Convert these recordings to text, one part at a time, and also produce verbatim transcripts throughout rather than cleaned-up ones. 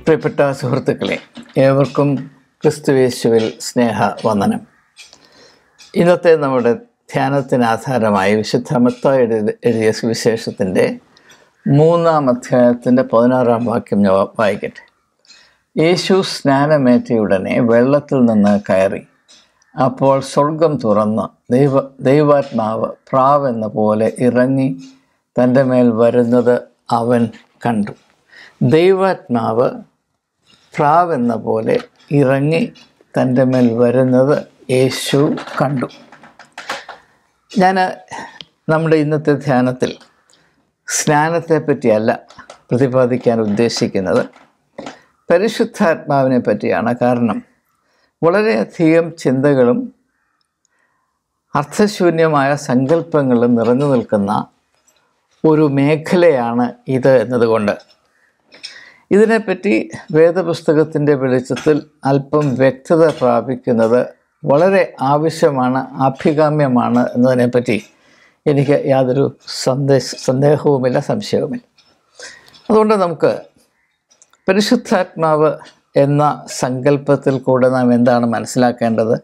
പ്രിയപ്പെട്ട സുഹൃത്തുക്കളെ, ഏവർക്കും ക്രിസ്തുയേശുവിൽ സ്നേഹവന്ദനം. ഇന്നത്തെ നമ്മുടെ ധ്യാനത്തിന് ആധാരമായി വിശുദ്ധ മത്തായി എഴുതിയ സുവിശേഷത്തിൻ്റെ മൂന്നാം അധ്യായത്തിൻ്റെ പതിനാറാം വാക്യം ഞാൻ വായിക്കട്ടെ. യേശു സ്നാനമേറ്റയുടനെ വെള്ളത്തിൽ നിന്ന് കയറി. അപ്പോൾ സ്വർഗം തുറന്ന് ദൈവ ദൈവാത്മാവ് പ്രാവെന്ന പോലെ ഇറങ്ങി തൻ്റെ മേൽ വരുന്നത് അവൻ കണ്ടു. ദൈവാത്മാവ് പ്രാവെന്ന പോലെ ഇറങ്ങി തൻ്റെ മേൽ വരുന്നത് യേശു കണ്ടു. ഞാൻ നമ്മുടെ ഇന്നത്തെ ധ്യാനത്തിൽ സ്നാനത്തെ പറ്റിയല്ല പ്രതിപാദിക്കാൻ ഉദ്ദേശിക്കുന്നത്, പരിശുദ്ധാത്മാവിനെ പറ്റിയാണ്. കാരണം വളരെയധികം ചിന്തകളും അർത്ഥശൂന്യമായ സങ്കല്പങ്ങളും നിറഞ്ഞു നിൽക്കുന്ന ഒരു മേഖലയാണ് ഇത് എന്നതുകൊണ്ട് ഇതിനെപ്പറ്റി വേദപുസ്തകത്തിൻ്റെ വെളിച്ചത്തിൽ അല്പം വ്യക്തത പ്രാപിക്കുന്നത് വളരെ ആവശ്യമാണ്, അഭികാമ്യമാണ് എന്നതിനെപ്പറ്റി എനിക്ക് യാതൊരു സന്ദേശ സന്ദേഹവുമില്ല, സംശയവുമില്ല. അതുകൊണ്ട് നമുക്ക് പരിശുദ്ധാത്മാവ് എന്ന സങ്കല്പത്തിൽ കൂടെ നാം എന്താണ് മനസ്സിലാക്കേണ്ടത്?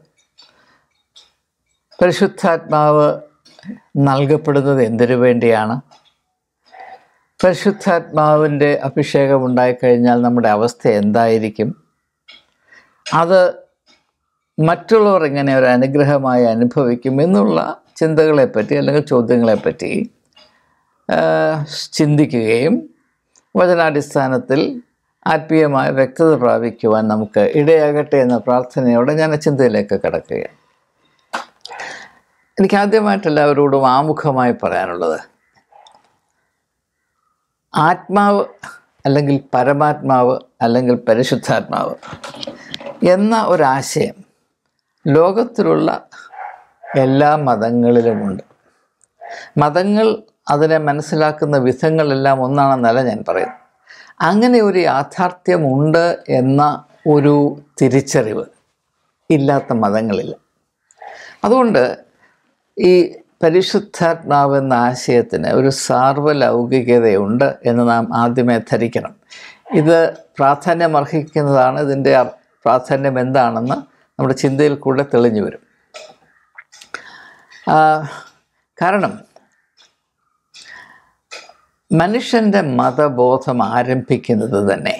പരിശുദ്ധാത്മാവ് നൽകപ്പെടുന്നത് എന്തിനു വേണ്ടിയാണ്? പരിശുദ്ധാത്മാവിൻ്റെ അഭിഷേകം ഉണ്ടായിക്കഴിഞ്ഞാൽ നമ്മുടെ അവസ്ഥ എന്തായിരിക്കും? അത് മറ്റുള്ളവർ എങ്ങനെ ഒരു അനുഗ്രഹമായി അനുഭവിക്കും എന്നുള്ള ചിന്തകളെപ്പറ്റി അല്ലെങ്കിൽ ചോദ്യങ്ങളെപ്പറ്റി ചിന്തിക്കുകയും വചനാടിസ്ഥാനത്തിൽ ആത്മീയമായ വ്യക്തത പ്രാപിക്കുവാൻ നമുക്ക് ഇടയാകട്ടെ എന്ന പ്രാർത്ഥനയോടെ ഞാൻ ചിന്തയിലേക്ക് കടക്കുകയാണ്. എനിക്ക് ആദ്യമായിട്ട് എല്ലാവരോടും ആമുഖമായി പറയാനുള്ളത്, ആത്മാവ് അല്ലെങ്കിൽ പരമാത്മാവ് അല്ലെങ്കിൽ പരിശുദ്ധാത്മാവ് എന്ന ഒരാശയം ലോകത്തിലുള്ള എല്ലാ മതങ്ങളിലുമുണ്ട്. മതങ്ങൾ അതിനെ മനസ്സിലാക്കുന്ന വിധങ്ങളെല്ലാം ഒന്നാണെന്നല്ല ഞാൻ പറയുന്നു. അങ്ങനെ ഒരു യാഥാർത്ഥ്യമുണ്ട് എന്ന ഒരു തിരിച്ചറിവ് ഇല്ലാത്ത മതങ്ങളില്ല. അതുകൊണ്ട് ഈ പരിശുദ്ധാത്മാവ് എന്ന ആശയത്തിന് ഒരു സാർവലൗകികതയുണ്ട് എന്ന് നാം ആദ്യമേ ധരിക്കണം. ഇത് പ്രാധാന്യമർഹിക്കുന്നതാണ്. ഇതിൻ്റെ പ്രാധാന്യം എന്താണെന്ന് നമ്മുടെ ചിന്തയിൽ കൂടെ തെളിഞ്ഞു വരും. കാരണം മനുഷ്യൻ്റെ മതബോധം ആരംഭിക്കുന്നത് തന്നെ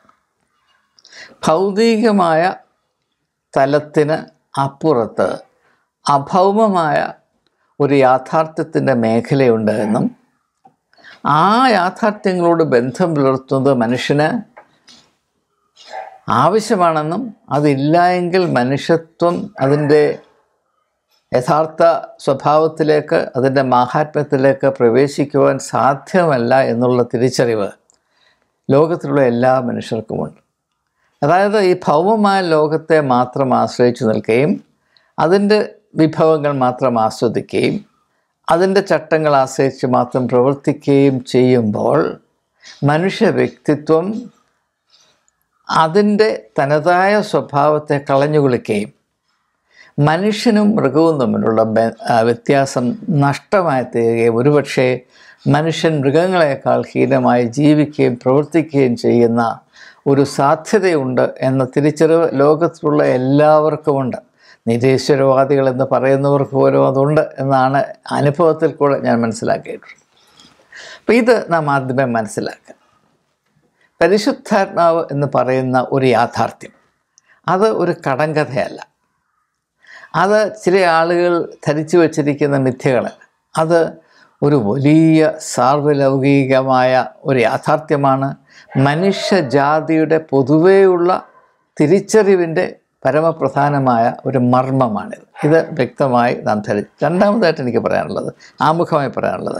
ഭൗതികമായ തലത്തിന് അപ്പുറത്ത് അഭൗമമായ ഒരു യാഥാർത്ഥ്യത്തിൻ്റെ മേഖലയുണ്ട് എന്നും ആ യാഥാർത്ഥ്യങ്ങളോട് ബന്ധം പുലർത്തുന്നത് മനുഷ്യന് ആവശ്യമാണെന്നും അതില്ല എങ്കിൽ മനുഷ്യത്വം അതിൻ്റെ യഥാർത്ഥ സ്വഭാവത്തിലേക്ക്, അതിൻ്റെ മാഹാത്മ്യത്തിലേക്ക് പ്രവേശിക്കുവാൻ സാധ്യമല്ല എന്നുള്ള തിരിച്ചറിവ് ലോകത്തിലുള്ള എല്ലാ മനുഷ്യർക്കുമുണ്ട്. അതായത് ഈ ഭൗമമായ ലോകത്തെ മാത്രം ആശ്രയിച്ചു നിൽക്കുകയും അതിൻ്റെ വിഭവങ്ങൾ മാത്രം ആസ്വദിക്കുകയും അതിൻ്റെ ചട്ടങ്ങൾ ആശ്രയിച്ച് മാത്രം പ്രവർത്തിക്കുകയും ചെയ്യുമ്പോൾ മനുഷ്യ വ്യക്തിത്വം അതിൻ്റെ തനതായ സ്വഭാവത്തെ കളഞ്ഞുകുളിക്കുകയും മനുഷ്യനും മൃഗവും തമ്മിലുള്ള വ്യത്യാസം നഷ്ടമായി തീരുകയും ഒരുപക്ഷെ മനുഷ്യൻ മൃഗങ്ങളെക്കാൾ ഹീനമായി ജീവിക്കുകയും പ്രവർത്തിക്കുകയും ചെയ്യുന്ന ഒരു സാധ്യതയുണ്ട് എന്ന തിരിച്ചറിവ് ലോകത്തിലുള്ള എല്ലാവർക്കുമുണ്ട്. നിരീശ്വരവാദികൾ എന്ന് പറയുന്നവർക്ക് പോലും അതുണ്ട് എന്നാണ് അനുഭവത്തിൽ കൂടെ ഞാൻ മനസ്സിലാക്കിയിട്ടുള്ളത്. അപ്പോൾ ഇത് നാം ആദ്യമേ മനസ്സിലാക്കുക. പരിശുദ്ധാത്മാവ് എന്ന് പറയുന്ന ഒരു യാഥാർത്ഥ്യം അത് ഒരു കടങ്കഥയല്ല. അത് ചില ആളുകൾ ധരിച്ചു വച്ചിരിക്കുന്ന മിഥ്യകളല്ല. അത് ഒരു വലിയ സാർവലൗകികമായ ഒരു യാഥാർത്ഥ്യമാണ്. മനുഷ്യജാതിയുടെ പൊതുവെയുള്ള തിരിച്ചറിവിൻ്റെ പരമപ്രധാനമായ ഒരു മർമ്മമാണിത്. ഇത് വ്യക്തമായി നാം ധരിച്ചു. രണ്ടാമതായിട്ട് എനിക്ക് പറയാനുള്ളത്, ആമുഖമായി പറയാനുള്ളത്,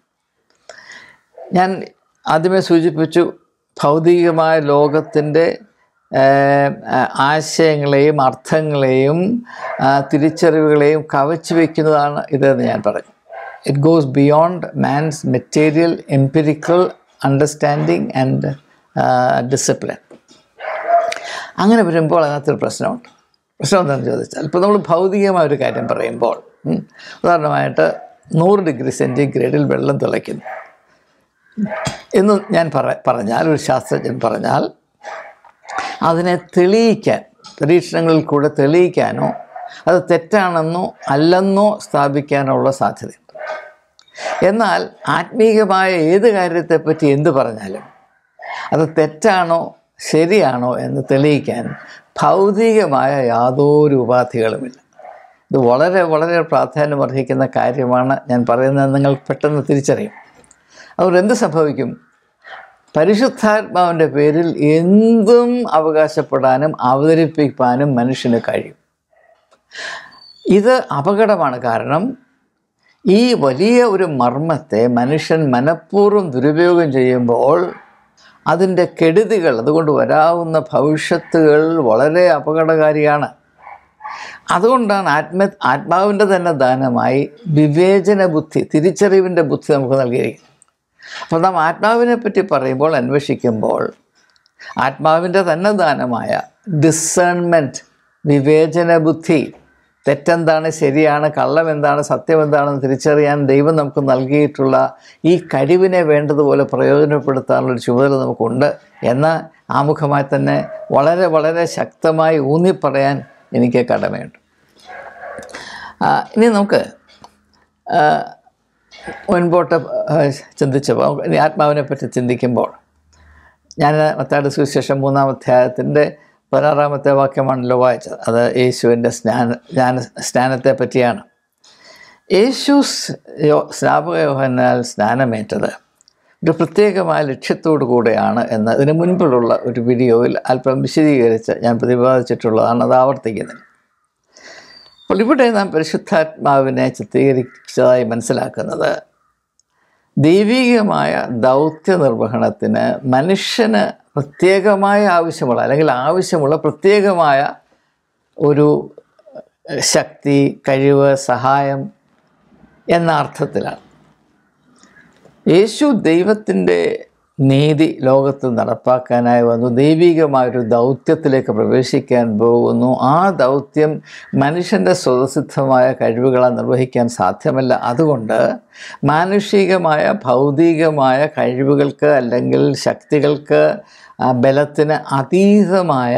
ഞാൻ ആദ്യമേ സൂചിപ്പിച്ചു, ഭൗതികമായ ലോകത്തിൻ്റെ ആശയങ്ങളെയും അർത്ഥങ്ങളെയും തിരിച്ചറിവുകളെയും കവച്ചു വയ്ക്കുന്നതാണ് ഇതെന്ന് ഞാൻ പറഞ്ഞു. It goes beyond man's material empirical understanding and discipline. അങ്ങനെ വരുമ്പോൾ അതിനകത്തൊരു പ്രശ്നമുണ്ട്. പ്രശ്നം എന്താണെന്ന് ചോദിച്ചാൽ, ഇപ്പോൾ നമ്മൾ ഭൗതികമായ ഒരു കാര്യം പറയുമ്പോൾ, ഉദാഹരണമായിട്ട് നൂറ് ഡിഗ്രി സെൻറ്റിഗ്രേഡിൽ വെള്ളം തിളയ്ക്കുന്നു എന്ന് ഞാൻ പറ പറഞ്ഞാൽ ഒരു ശാസ്ത്രജ്ഞൻ പറഞ്ഞാൽ അതിനെ തെളിയിക്കാൻ, പരീക്ഷണങ്ങളിൽ കൂടെ തെളിയിക്കാനോ അത് തെറ്റാണെന്നോ അല്ലെന്നോ സ്ഥാപിക്കാനുള്ള സാധ്യതയുണ്ട്. എന്നാൽ ആത്മീയമായ ഏത് കാര്യത്തെപ്പറ്റി എന്ത് പറഞ്ഞാലും അത് തെറ്റാണോ ശരിയാണോ എന്ന് തെളിയിക്കാൻ ഭൗതികമായ യാതൊരു ഉപാധികളുമില്ല. ഇത് വളരെ വളരെ പ്രാധാന്യം അർഹിക്കുന്ന കാര്യമാണ് ഞാൻ പറയുന്നത്. നിങ്ങൾ പെട്ടെന്ന് തിരിച്ചറിയും. അതുകൊണ്ട് എന്ത് സംഭവിക്കും? പരിശുദ്ധാത്മാവിൻ്റെ പേരിൽ എന്തും അവകാശപ്പെടാനും അവതരിപ്പിക്കാനും മനുഷ്യന് കഴിയും. ഇത് അപകടമാണ്. കാരണം ഈ വലിയ ഒരു മർമ്മത്തെ മനുഷ്യൻ മനഃപൂർവ്വം ദുരുപയോഗം ചെയ്യുമ്പോൾ അതിൻ്റെ കെടുതികൾ, അതുകൊണ്ട് വരാവുന്ന ഭവിഷ്യത്തുകൾ വളരെ അപകടകാരിയാണ്. അതുകൊണ്ടാണ് ആത്മ ആത്മാവിൻ്റെ തന്നെ ദാനമായി വിവേചന ബുദ്ധി, തിരിച്ചറിവിൻ്റെ ബുദ്ധി നമുക്ക് നൽകിയിരിക്കുന്നത്. അപ്പോൾ നാം ആത്മാവിനെ പറ്റി പറയുമ്പോൾ, അന്വേഷിക്കുമ്പോൾ ആത്മാവിൻ്റെ തന്നെ ദാനമായ ഡിസേൺമെൻറ്റ്, വിവേചന ബുദ്ധി, തെറ്റെന്താണ്, ശരിയാണ്, കള്ളം എന്താണ്, സത്യം എന്താണെന്ന് തിരിച്ചറിയാൻ ദൈവം നമുക്ക് നൽകിയിട്ടുള്ള ഈ കഴിവിനെ വേണ്ടതുപോലെ പ്രയോജനപ്പെടുത്താനുള്ളൊരു ചുമതല നമുക്കുണ്ട് എന്ന ആമുഖമായി തന്നെ വളരെ വളരെ ശക്തമായി ഊന്നിപ്പറയാൻ എനിക്ക് കടമയുണ്ട്. ഇനി നമുക്ക് മുൻപോട്ട് ചിന്തിച്ചപ്പോൾ, ഇനി ആത്മാവിനെ പറ്റി ചിന്തിക്കുമ്പോൾ, ഞാൻ മത്തായിയുടെ സുവിശേഷം മൂന്നാം അധ്യായത്തിൻ്റെ പതിനാറാമത്തെ വാക്യമാണല്ലോ വായിച്ചത്. അത് യേശുവിൻ്റെ സ്നാന ജ്ഞാന സ്നാനത്തെ പറ്റിയാണ്. യേശു സ്നാപക യോഹന്നാൽ സ്നാനമേറ്റത് ഒരു പ്രത്യേകമായ ലക്ഷ്യത്തോടു കൂടെയാണ് എന്ന് ഇതിന് മുൻപിലുള്ള ഒരു വീഡിയോയിൽ അല്പം വിശദീകരിച്ച് ഞാൻ പ്രതിപാദിച്ചിട്ടുള്ളതാണ്. അത് ആവർത്തിക്കുന്നത്. അപ്പോൾ ഇവിടെ നാം പരിശുദ്ധാത്മാവിനെ ചിത്രീകരിച്ചതായി മനസ്സിലാക്കുന്നത് ദൈവികമായ ദൗത്യ നിർവഹണത്തിന് മനുഷ്യന് പ്രത്യേകമായ ആവശ്യമുള്ള, അല്ലെങ്കിൽ ആവശ്യമുള്ള പ്രത്യേകമായ ഒരു ശക്തി, കഴിവ്, സഹായം എന്ന അർത്ഥത്തിലാണ്. യേശു ദൈവത്തിൻ്റെ നീതി ലോകത്തിൽ നടപ്പാക്കാനായി വന്നു, ദൈവികമായൊരു ദൗത്യത്തിലേക്ക് പ്രവേശിക്കാൻ പോകുന്നു. ആ ദൗത്യം മനുഷ്യൻ്റെ സ്വതസിദ്ധമായ കഴിവുകളാൽ നിർവഹിക്കാൻ സാധ്യമല്ല. അതുകൊണ്ട് മാനുഷികമായ ഭൗതികമായ കഴിവുകൾക്ക് അല്ലെങ്കിൽ ശക്തികൾക്ക്, ബലത്തിന് അതീതമായ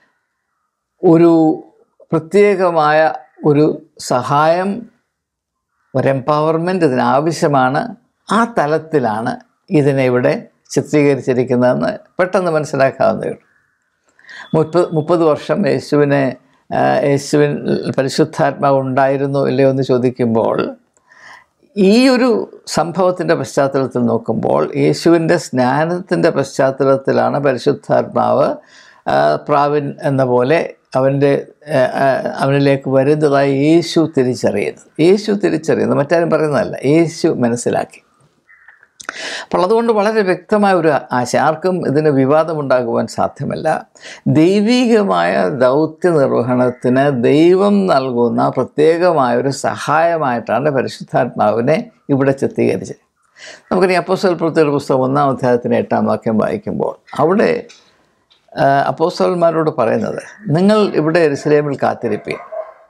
ഒരു പ്രത്യേകമായ ഒരു സഹായം, ഒരു എംപവർമെൻറ്റ് ഇതിനാവശ്യമാണ്. ആ തലത്തിലാണ് ഇതിനെ ഇവിടെ ചിത്രീകരിച്ചിരിക്കുന്നതെന്ന് പെട്ടെന്ന് മനസ്സിലാക്കാവുന്നതേ ഉള്ളൂ. മുപ്പത് മുപ്പത് വർഷം യേശുവിനെ യേശുവിൻ പരിശുദ്ധാത്മാവ് ഉണ്ടായിരുന്നോ ഇല്ലയോ എന്ന് ചോദിക്കുമ്പോൾ, ഈ ഒരു സംഭവത്തിൻ്റെ പശ്ചാത്തലത്തിൽ നോക്കുമ്പോൾ യേശുവിൻ്റെ സ്നാനത്തിൻ്റെ പശ്ചാത്തലത്തിലാണ് പരിശുദ്ധാത്മാവ് പ്രാവിൻ എന്ന പോലെ അവൻ്റെ അവനിലേക്ക് വരുന്നതായി യേശു തിരിച്ചറിയുന്നത്. യേശു തിരിച്ചറിയുന്നത് മറ്റാരും പറയുന്നതല്ല, യേശു മനസ്സിലാക്കി. അപ്പോൾ അതുകൊണ്ട് വളരെ വ്യക്തമായ ഒരു ആശയം, ആർക്കും ഇതിന് വിവാദമുണ്ടാകുവാൻ സാധ്യമല്ല. ദൈവികമായ ദൗത്യ നിർവഹണത്തിന് ദൈവം നൽകുന്ന പ്രത്യേകമായൊരു സഹായമായിട്ടാണ് പരിശുദ്ധാത്മാവിനെ ഇവിടെ ചിത്രീകരിച്ചത്. നമുക്കിനി അപ്പോസ്തല പ്രവൃത്തിയുടെ പുസ്തകം ഒന്നാം അധ്യായത്തിന് എട്ടാം വാക്യം വായിക്കുമ്പോൾ, അവിടെ അപ്പോസ്തലന്മാരോട് പറയുന്നത്, നിങ്ങൾ ഇവിടെ യെരൂശലേമിൽ കാത്തിരിപ്പീൻ,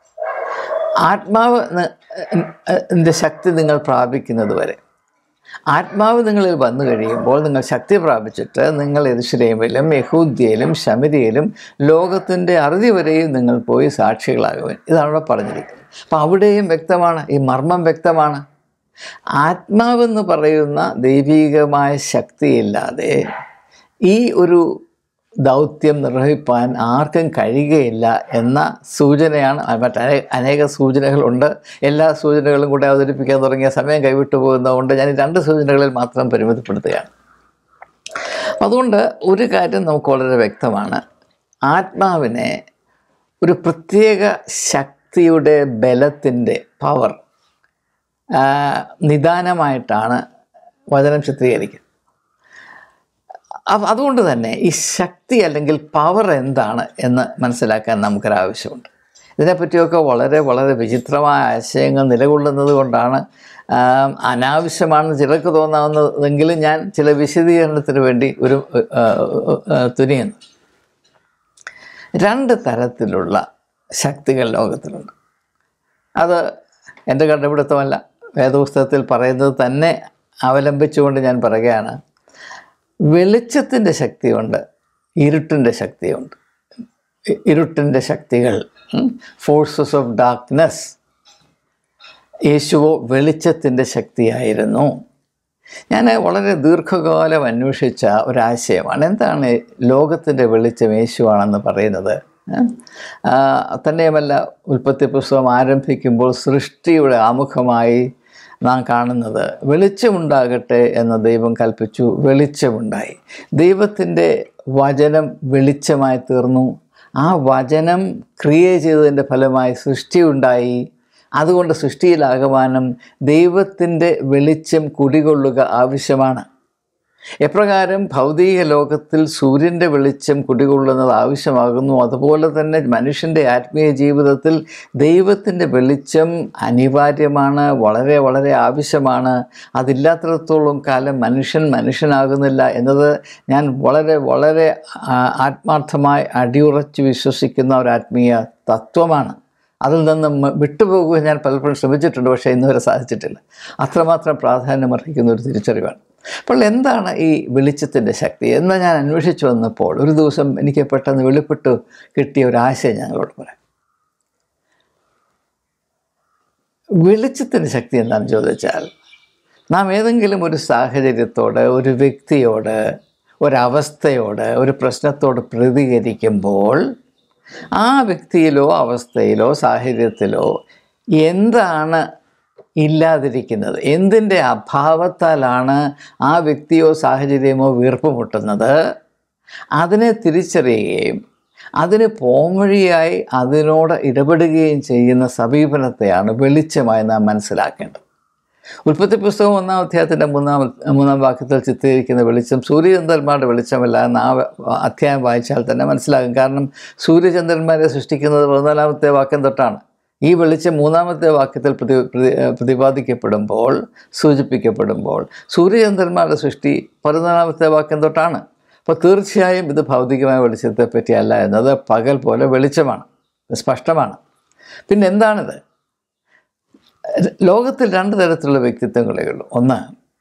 ആത്മാവ് ൻ്റെ ശക്തി നിങ്ങൾ പ്രാപിക്കുന്നത് വരെ. ആത്മാവ് നിങ്ങളിൽ വന്നു കഴിയുമ്പോൾ നിങ്ങൾ ശക്തി പ്രാപിച്ചിട്ട് നിങ്ങൾ യെരൂശലേമിലും യഹൂദ്യയിലും ശമര്യയിലും ലോകത്തിൻ്റെ അറുതി വരെയും നിങ്ങൾ പോയി സാക്ഷികളാകുവാൻ. ഇതാണ് ഇവിടെ പറഞ്ഞിരിക്കുന്നത്. അപ്പം അവിടെയും വ്യക്തമാണ്, ഈ മർമ്മം വ്യക്തമാണ്. ആത്മാവെന്ന് പറയുന്ന ദൈവികമായ ശക്തിയില്ലാതെ ഈ ഒരു ദൗത്യം നിർവഹിപ്പാൻ ആർക്കും കഴിയുകയില്ല എന്ന സൂചനയാണ്. മറ്റേ അനേക സൂചനകളുണ്ട്. എല്ലാ സൂചനകളും കൂടെ അവതരിപ്പിക്കാൻ തുടങ്ങിയ സമയം കൈവിട്ടു പോകുന്നതുകൊണ്ട് ഞാൻ രണ്ട് സൂചനകളിൽ മാത്രം പരിമിതപ്പെടുത്തുകയാണ്. അതുകൊണ്ട് ഒരു കാര്യം നമുക്ക് വളരെ വ്യക്തമാണ്, ആത്മാവിനെ ഒരു പ്രത്യേക ശക്തിയുടെ ബലത്തിൻ്റെ പവർ നിദാനമായിട്ടാണ് വചനം ചിത്രീകരിക്കുന്നത്. അതുകൊണ്ട് തന്നെ ഈ ശക്തി അല്ലെങ്കിൽ പവർ എന്താണ് എന്ന് മനസ്സിലാക്കാൻ നമുക്കൊരാവശ്യമുണ്ട്. ഇതിനെപ്പറ്റിയൊക്കെ വളരെ വളരെ വിചിത്രമായ ആശയങ്ങൾ നിലകൊള്ളുന്നത് കൊണ്ടാണ് അനാവശ്യമാണെന്ന് ചിലർക്ക് തോന്നാവുന്നതെങ്കിലും ഞാൻ ചില വിശദീകരണത്തിന് വേണ്ടി ഒരു തുനിയുന്നു. രണ്ട് തരത്തിലുള്ള ശക്തികൾ ലോകത്തിലുണ്ട്. അത് എൻ്റെ കണ്ടുപിടുത്തമല്ല, വേദപുസ്തകത്തിൽ പറയുന്നത് തന്നെ അവലംബിച്ചുകൊണ്ട് ഞാൻ പറയുകയാണ്. വെളിച്ചത്തിൻ്റെ ശക്തിയുണ്ട്, ഇരുട്ടിൻ്റെ ശക്തിയുണ്ട്. ഇരുട്ടിൻ്റെ ശക്തികൾ, ഫോഴ്സസ് ഓഫ് ഡാർക്ക്നെസ്. യേശുവോ വെളിച്ചത്തിൻ്റെ ശക്തിയായിരുന്നു. ഞാൻ വളരെ ദീർഘകാലം അന്വേഷിച്ച ഒരാശയമാണ്, എന്താണ് ലോകത്തിൻ്റെ വെളിച്ചം യേശുവാണെന്ന് പറയുന്നത്. തന്നെയുമല്ല, ഉൽപ്പത്തി പുസ്തകം ആരംഭിക്കുമ്പോൾ സൃഷ്ടിയുടെ ആമുഖമായി നാം കാണുന്നത് വെളിച്ചമുണ്ടാകട്ടെ എന്ന് ദൈവം കൽപ്പിച്ചു, വെളിച്ചമുണ്ടായി. ദൈവത്തിൻ്റെ വചനം വെളിച്ചമായി തീർന്നു. ആ വചനം ക്രിയ ചെയ്തതിൻ്റെ ഫലമായി സൃഷ്ടിയുണ്ടായി. അതുകൊണ്ട് സൃഷ്ടിയിലാകമാനം ദൈവത്തിൻ്റെ വെളിച്ചം കുടികൊള്ളുക ആവശ്യമാണ്. എപ്രകാരം ഭൗതിക ലോകത്തിൽ സൂര്യൻ്റെ വെളിച്ചം കുടികൊള്ളുന്നത് ആവശ്യമാകുന്നു, അതുപോലെ തന്നെ മനുഷ്യൻ്റെ ആത്മീയ ജീവിതത്തിൽ ദൈവത്തിൻ്റെ വെളിച്ചം അനിവാര്യമാണ്, വളരെ വളരെ ആവശ്യമാണ്. അതില്ലാത്തിടത്തോളം കാലം മനുഷ്യൻ മനുഷ്യനാകുന്നില്ല എന്നത് ഞാൻ വളരെ വളരെ ആത്മാർത്ഥമായി അടിയുറച്ച് വിശ്വസിക്കുന്ന ഒരു ആത്മീയ തത്വമാണ്. അതിൽ നിന്നും വിട്ടുപോകുക ഞാൻ പലപ്പോഴും ശ്രമിച്ചിട്ടുണ്ട്, പക്ഷേ ഇന്നുവരെ സാധിച്ചിട്ടില്ല. അത്രമാത്രം പ്രാധാന്യമർഹിക്കുന്ന ഒരു തിരിച്ചറിവാണ്. അപ്പോൾ എന്താണ് ഈ വെളിച്ചത്തിൻ്റെ ശക്തി എന്ന് ഞാൻ അന്വേഷിച്ച് വന്നപ്പോൾ ഒരു ദിവസം എനിക്ക് പെട്ടെന്ന് വെളിപ്പെട്ട് കിട്ടിയ ഒരാശയം ഞങ്ങളോട് പറയാം. വെളിച്ചത്തിൻ്റെ ശക്തി എന്താണെന്ന് ചോദിച്ചാൽ, നാം ഏതെങ്കിലും ഒരു സാഹചര്യത്തോട്, ഒരു വ്യക്തിയോട്, ഒരവസ്ഥയോട്, ഒരു പ്രശ്നത്തോട് പ്രതികരിക്കുമ്പോൾ ആ വ്യക്തിയിലോ അവസ്ഥയിലോ സാഹചര്യത്തിലോ എന്താണ് ഇല്ലാതിരിക്കുന്നത്, എന്തിൻ്റെ അഭാവത്താലാണ് ആ വ്യക്തിയോ സാഹചര്യമോ വീർപ്പുമുട്ടുന്നത്, അതിനെ തിരിച്ചറിയുകയും അതിന് പോംവഴിയായി അതിനോട് ഇടപെടുകയും ചെയ്യുന്ന സമീപനത്തെയാണ് വെളിച്ചമായി നാം മനസ്സിലാക്കേണ്ടത്. ഉൽപ്പത്തി പുസ്തകം ഒന്നാം അധ്യായത്തിൻ്റെ മൂന്നാം മൂന്നാം വാക്യത്തിൽ ചിത്രീകരിക്കുന്ന വെളിച്ചം സൂര്യചന്ദ്രന്മാരുടെ വെളിച്ചമല്ല എന്ന് ആ അധ്യായം വായിച്ചാൽ തന്നെ മനസ്സിലാകും. കാരണം സൂര്യചന്ദ്രന്മാരെ സൃഷ്ടിക്കുന്നത് പതിനാലാമത്തെ വാക്യം തൊട്ടാണ്. ഈ വെളിച്ചം മൂന്നാമത്തെ വാക്യത്തിൽ പ്രതി പ്രതിപാദിക്കപ്പെടുമ്പോൾ സൂചിപ്പിക്കപ്പെടുമ്പോൾ സൂര്യചന്ദ്രന്മാരുടെ സൃഷ്ടി പതിനാലാമത്തെ വാക്യം തൊട്ടാണ്. അപ്പോൾ തീർച്ചയായും ഇത് ഭൗതികമായ വെളിച്ചത്തെ പറ്റിയല്ല എന്നത് പകൽ പോലെ വെളിച്ചമാണ്, സ്പഷ്ടമാണ്. പിന്നെ എന്താണിത്? ലോകത്തിൽ രണ്ട് തരത്തിലുള്ള വ്യക്തിത്വങ്ങളേ ഉള്ളൂ. ഒന്ന്,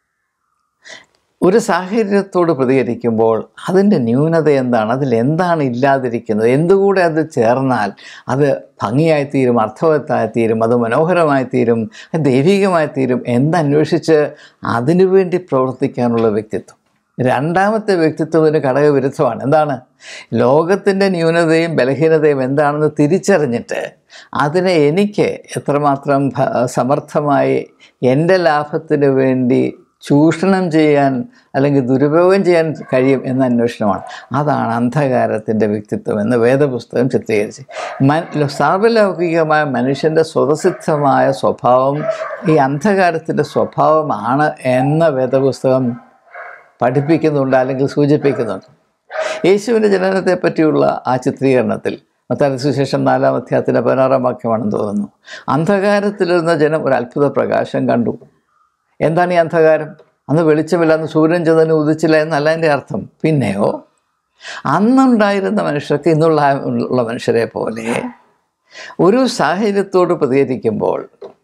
ഒരു സാഹചര്യത്തോട് പ്രതികരിക്കുമ്പോൾ അതിൻ്റെ ന്യൂനത എന്താണ്, അതിലെന്താണ് ഇല്ലാതിരിക്കുന്നത്, എന്തുകൂടെ അത് ചേർന്നാൽ അത് ഭംഗിയായിത്തീരും, അർത്ഥവത്തായിത്തീരും, അത് മനോഹരമായിത്തീരും, ദൈവികമായിത്തീരും എന്നന്വേഷിച്ച് അതിനുവേണ്ടി പ്രവർത്തിക്കാനുള്ള വ്യക്തിത്വം. രണ്ടാമത്തെ വ്യക്തിത്വത്തിന് ഘടകവിരുദ്ധമാണ്. എന്താണ്? ലോകത്തിൻ്റെ ന്യൂനതയും ബലഹീനതയും എന്താണെന്ന് തിരിച്ചറിഞ്ഞിട്ട് അതിനെ എനിക്ക് എത്രമാത്രം സമർത്ഥമായി എൻ്റെ ലാഭത്തിന് വേണ്ടി ചൂഷണം ചെയ്യാൻ അല്ലെങ്കിൽ ദുരുപയോഗം ചെയ്യാൻ കഴിയും എന്ന അന്വേഷണമാണ്. അതാണ് അന്ധകാരത്തിൻ്റെ വ്യക്തിത്വം എന്ന് വേദപുസ്തകം ചിത്രീകരിച്ച്. മ സാർവലൗകികമായ മനുഷ്യൻ്റെ സ്വതസിദ്ധമായ സ്വഭാവം ഈ അന്ധകാരത്തിൻ്റെ സ്വഭാവമാണ് എന്ന് വേദപുസ്തകം പഠിപ്പിക്കുന്നുണ്ട്, അല്ലെങ്കിൽ സൂചിപ്പിക്കുന്നുണ്ട്. യേശുവിൻ്റെ ജനനത്തെ പറ്റിയുള്ള ആ ചിത്രീകരണത്തിൽ മത്തായി സുവിശേഷം നാലാം അധ്യായത്തിൻ്റെ പതിനാറാം വാക്യമാണെന്ന് തോന്നുന്നു. അന്ധകാരത്തിലിരുന്ന ജനം ഒരു അത്ഭുത പ്രകാശം കണ്ടു. എന്താണ് ഈ അന്ധകാരം? അന്ന് വെളിച്ചമില്ല, അന്ന് സൂര്യൻ ചന്ദ്രൻ ഉദിച്ചില്ല എന്നല്ല എൻ്റെ അർത്ഥം. പിന്നെയോ അന്നുണ്ടായിരുന്ന മനുഷ്യർക്ക് ഇന്നുള്ള ഉള്ള മനുഷ്യരെ പോലെ ഒരു സാഹചര്യത്തോട് പ്രതികരിക്കുമ്പോൾ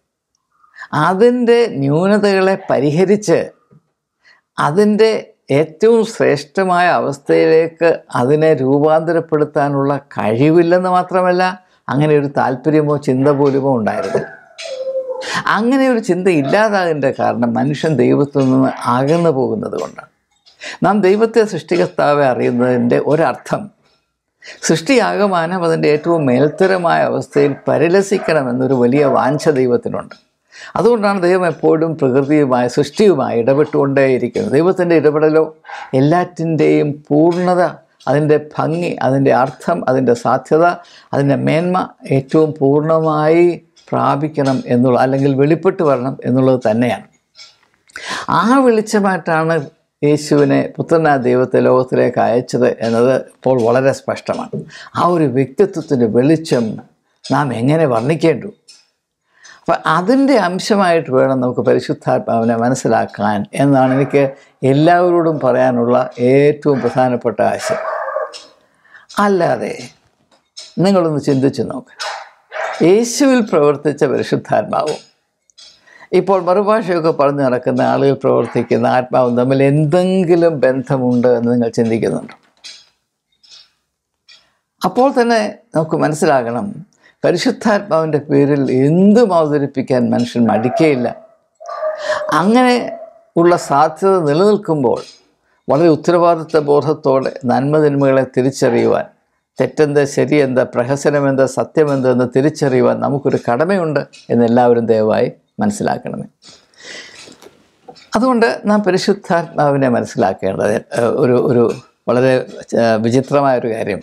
അതിൻ്റെ ന്യൂനതകളെ പരിഹരിച്ച് അതിൻ്റെ ഏറ്റവും ശ്രേഷ്ഠമായ അവസ്ഥയിലേക്ക് അതിനെ രൂപാന്തരപ്പെടുത്താനുള്ള കഴിവില്ലെന്ന് മാത്രമല്ല, അങ്ങനെ ഒരു താല്പര്യമോ ചിന്ത പോലുമോ ഉണ്ടായിരുന്നു. അങ്ങനെ ഒരു ചിന്ത ഇല്ലാതാകേണ്ട കാരണം മനുഷ്യൻ ദൈവത്തിൽ നിന്ന് അകന്നു പോകുന്നത് കൊണ്ടാണ്. നാം ദൈവത്തെ സൃഷ്ടികർത്താവെ അറിയുന്നതിൻ്റെ ഒരർത്ഥം സൃഷ്ടിയാകമാനം അതിൻ്റെ ഏറ്റവും മേൽത്തരമായ അവസ്ഥയിൽ പരിലസിക്കണമെന്നൊരു വലിയ വാഞ്ച ദൈവത്തിനുണ്ട്. അതുകൊണ്ടാണ് ദൈവം എപ്പോഴും പ്രകൃതിയുമായി സൃഷ്ടിയുമായി ഇടപെട്ടുകൊണ്ടേയിരിക്കുന്നത്. ദൈവത്തിൻ്റെ ഇടപെടലോ എല്ലാറ്റിൻ്റെയും പൂർണ്ണത, അതിൻ്റെ ഭംഗി, അതിൻ്റെ അർത്ഥം, അതിൻ്റെ സാധ്യത, അതിൻ്റെ മേന്മ ഏറ്റവും പൂർണ്ണമായി പ്രാപിക്കണം എന്നുള്ള, അല്ലെങ്കിൽ വെളിപ്പെട്ട് വരണം എന്നുള്ളത് തന്നെയാണ്. ആ വെളിച്ചമായിട്ടാണ് യേശുവിനെ പുത്രനായ ദൈവത്തെ ലോകത്തിലേക്ക് അയച്ചത് എന്നത് ഇപ്പോൾ വളരെ സ്പഷ്ടമാണ്. ആ ഒരു വ്യക്തിത്വത്തിൻ്റെ വെളിച്ചം നാം എങ്ങനെ വർണ്ണിക്കേണ്ടു? അപ്പം അതിൻ്റെ അംശമായിട്ട് വേണം നമുക്ക് പരിശുദ്ധാത്മാവിനെ മനസ്സിലാക്കാൻ എന്നാണ് എനിക്ക് എല്ലാവരോടും പറയാനുള്ള ഏറ്റവും പ്രധാനപ്പെട്ട ആശയം. അല്ലാതെ നിങ്ങളൊന്ന് ചിന്തിച്ച് നോക്ക്, യേശുവിൽ പ്രവർത്തിച്ച പരിശുദ്ധാത്മാവും ഇപ്പോൾ മറുഭാഷയൊക്കെ പറഞ്ഞു നടക്കുന്ന ആളുകൾ പ്രവർത്തിക്കുന്ന ആത്മാവും തമ്മിൽ എന്തെങ്കിലും ബന്ധമുണ്ട് എന്ന് നിങ്ങൾ ചിന്തിക്കുന്നുണ്ടോ? അപ്പോൾ തന്നെ നമുക്ക് മനസ്സിലാകണം, പരിശുദ്ധാത്മാവിൻ്റെ പേരിൽ എന്തും അവതരിപ്പിക്കാൻ മനുഷ്യൻ മടിക്കയില്ല. അങ്ങനെ ഉള്ള സാധ്യത നിലനിൽക്കുമ്പോൾ വളരെ ഉത്തരവാദിത്വ ബോധത്തോടെ നന്മതിന്മകളെ തിരിച്ചറിയുവാൻ, തെറ്റെന്ത് ശരിയെന്ത് പ്രഹസനമെന്ത് സത്യമെന്ത് എന്ന് തിരിച്ചറിയുവാൻ നമുക്കൊരു കടമയുണ്ട് എന്നെല്ലാവരും ദയവായി മനസ്സിലാക്കണമേ. അതുകൊണ്ട് നാം പരിശുദ്ധാത്മാവിനെ മനസ്സിലാക്കേണ്ടത് ഒരു ഒരു വളരെ വിചിത്രമായൊരു കാര്യം,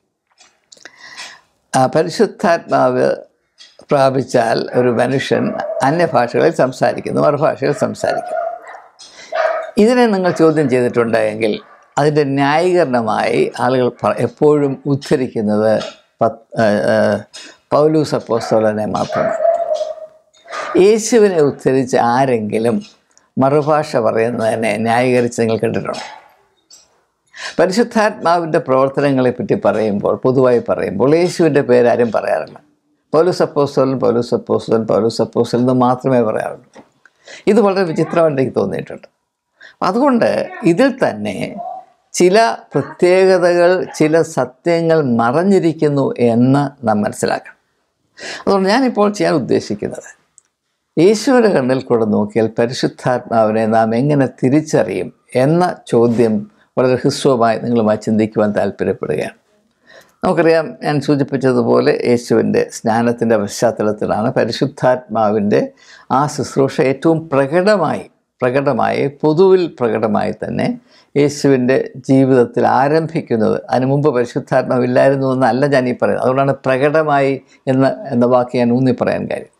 പരിശുദ്ധാത്മാവ് പ്രാപിച്ചാൽ ഒരു മനുഷ്യൻ അന്യഭാഷകളിൽ സംസാരിക്കുന്നു, മറുഭാഷയിൽ സംസാരിക്കും. ഇതിനെ നിങ്ങൾ ചോദ്യം ചെയ്തിട്ടുണ്ടെങ്കിൽ അതിൻ്റെ ന്യായീകരണമായി ആളുകൾ എപ്പോഴും ഉദ്ധരിക്കുന്നത് പൗലോസ് അപ്പോസ്തലനെ മാത്രമാണ്. യേശുവിനെ ഉദ്ധരിച്ച് ആരെങ്കിലും മറുഭാഷ പറയുന്നതിനെ ന്യായീകരിച്ച് നിങ്ങൾ കണ്ടിട്ടുണ്ടോ? പരിശുദ്ധാത്മാവിൻ്റെ പ്രവർത്തനങ്ങളെപ്പറ്റി പറയുമ്പോൾ, പൊതുവായി പറയുമ്പോൾ യേശുവിൻ്റെ പേരാരും പറയാറില്ല. പൗലോസ് അപ്പോസ്തലൻ പൗലോസ് അപ്പോസ്തലൻ പൗലോസ് അപ്പോസ്തലൻ എന്ന് മാത്രമേ പറയാറുള്ളൂ. ഇത് വളരെ വിചിത്രമായിട്ട് എനിക്ക് തോന്നിയിട്ടുണ്ട്. അതുകൊണ്ട് ഇതിൽ തന്നെ ചില പ്രത്യേകതകൾ, ചില സത്യങ്ങൾ മറഞ്ഞിരിക്കുന്നു എന്ന് നാം മനസ്സിലാക്കണം. അതുകൊണ്ട് ഞാനിപ്പോൾ ചെയ്യാൻ ഉദ്ദേശിക്കുന്നത്, യേശുവിൻ്റെ കണ്ണിൽ കൂടെ നോക്കിയാൽ പരിശുദ്ധാത്മാവിനെ നാം എങ്ങനെ തിരിച്ചറിയും എന്ന ചോദ്യം വളരെ ഹ്രസ്വമായി നിങ്ങളുമായി ചിന്തിക്കുവാൻ താല്പര്യപ്പെടുകയാണ്. നമുക്കറിയാം, ഞാൻ സൂചിപ്പിച്ചതുപോലെ യേശുവിൻ്റെ സ്നാനത്തിൻ്റെ പശ്ചാത്തലത്തിലാണ് പരിശുദ്ധാത്മാവിൻ്റെ ആ ശുശ്രൂഷ ഏറ്റവും പ്രകടമായി പ്രകടമായി പൊതുവിൽ പ്രകടമായി തന്നെ യേശുവിൻ്റെ ജീവിതത്തിൽ ആരംഭിക്കുന്നത്. അതിനു മുമ്പ് പരിശുദ്ധാത്മാവില്ലായിരുന്നു എന്നല്ല ഞാൻ ഈ പറയുന്നത്. അതുകൊണ്ടാണ് പ്രകടമായി എന്ന എന്ന വാക്ക് ഞാൻ ഊന്നി പറയാൻ കാര്യം.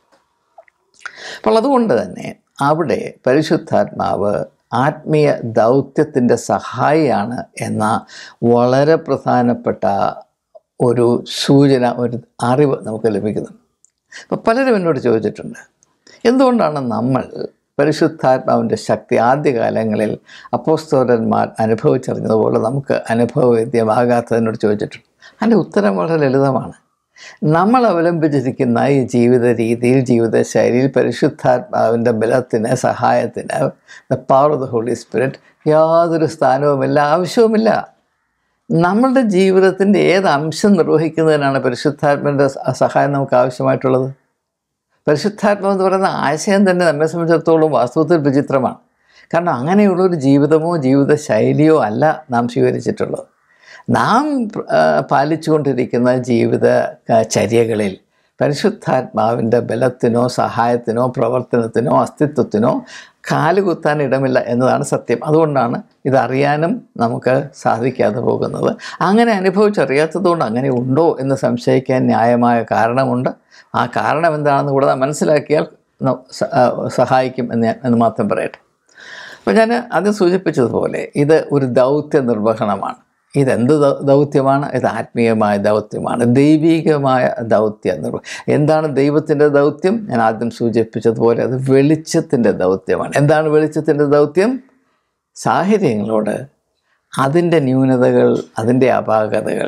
അപ്പോൾ അതുകൊണ്ട് തന്നെ അവിടെ പരിശുദ്ധാത്മാവ് ആത്മീയ ദൗത്യത്തിൻ്റെ സഹായിയാണ് എന്ന വളരെ പ്രധാനപ്പെട്ട ഒരു സൂചന, ഒരു അറിവ് നമുക്ക് ലഭിക്കുന്നു. അപ്പോൾ പലരും എന്നോട് ചോദിച്ചിട്ടുണ്ട്, എന്തുകൊണ്ടാണ് നമ്മൾ പരിശുദ്ധാത്മാവിൻ്റെ ശക്തി ആദ്യകാലങ്ങളിൽ അപ്പോസ്തലന്മാർ അനുഭവിച്ചറിഞ്ഞതുപോലെ നമുക്ക് അനുഭവവേദ്യമാകാത്തതിനോട് ചോദിച്ചിട്ടുണ്ട്. അതിൻ്റെ ഉത്തരം വളരെ ലളിതമാണ്. നമ്മൾ അവലംബിച്ചിരിക്കുന്ന ഈ ജീവിത രീതിയിൽ, ജീവിതശൈലിയിൽ പരിശുദ്ധാത്മാവിൻ്റെ ബലത്തിന്, സഹായത്തിന്, the power of the Holy Spirit യാതൊരു സ്ഥാനവുമില്ല, ആവശ്യവുമില്ല. നമ്മളുടെ ജീവിതത്തിൻ്റെ ഏത് അംശം നിർവഹിക്കുന്നതിനാണ് പരിശുദ്ധാത്മാവിൻ്റെ സഹായം നമുക്ക് ആവശ്യമായിട്ടുള്ളത്? പരിശുദ്ധാത്മാവ് എന്ന് പറയുന്ന ആശയം തന്നെ നമ്മെ സംബന്ധിച്ചിടത്തോളം വാസ്തവത്തിൽ വിചിത്രമാണ്. കാരണം അങ്ങനെയുള്ളൊരു ജീവിതമോ ജീവിതശൈലിയോ അല്ല നാം സ്വീകരിച്ചിട്ടുള്ളത്. നാം പാലിച്ചുകൊണ്ടിരിക്കുന്ന ജീവിത ചര്യകളിൽ പരിശുദ്ധാത്മാവിൻ്റെ ബലത്തിനോ സഹായത്തിനോ പ്രവർത്തനത്തിനോ അസ്തിത്വത്തിനോ കാലുകുത്താൻ ഇടമില്ല എന്നതാണ് സത്യം. അതുകൊണ്ടാണ് ഇതറിയാനും നമുക്ക് സാധിക്കാതെ പോകുന്നത്. അങ്ങനെ അനുഭവിച്ചറിയാത്തതുകൊണ്ട് അങ്ങനെ ഉണ്ടോ എന്ന് സംശയിക്കാൻ ന്യായമായ കാരണമുണ്ട്. ആ കാരണം എന്താണെന്ന് കൂടെ മനസ്സിലാക്കിയാൽ സഹായിക്കും എന്ന് ഞാൻ എന്ന് മാത്രം പറയട്ടെ. അപ്പോൾ ഞാൻ ആദ്യം സൂചിപ്പിച്ചതുപോലെ ഇത് ഒരു ദൗത്യ നിർവഹണമാണ്. ഇതെന്ത് ദൗത്യമാണ്? ഇത് ആത്മീയമായ ദൗത്യമാണ്, ദൈവികമായ ദൗത്യ നിർവഹണം. എന്താണ് ദൈവത്തിൻ്റെ ദൗത്യം? ഞാൻ ആദ്യം സൂചിപ്പിച്ചതുപോലെ അത് വെളിച്ചത്തിൻ്റെ ദൗത്യമാണ്. എന്താണ് വെളിച്ചത്തിൻ്റെ ദൗത്യം? സാഹചര്യങ്ങളോട് അതിൻ്റെ ന്യൂനതകൾ, അതിൻ്റെ അപാകതകൾ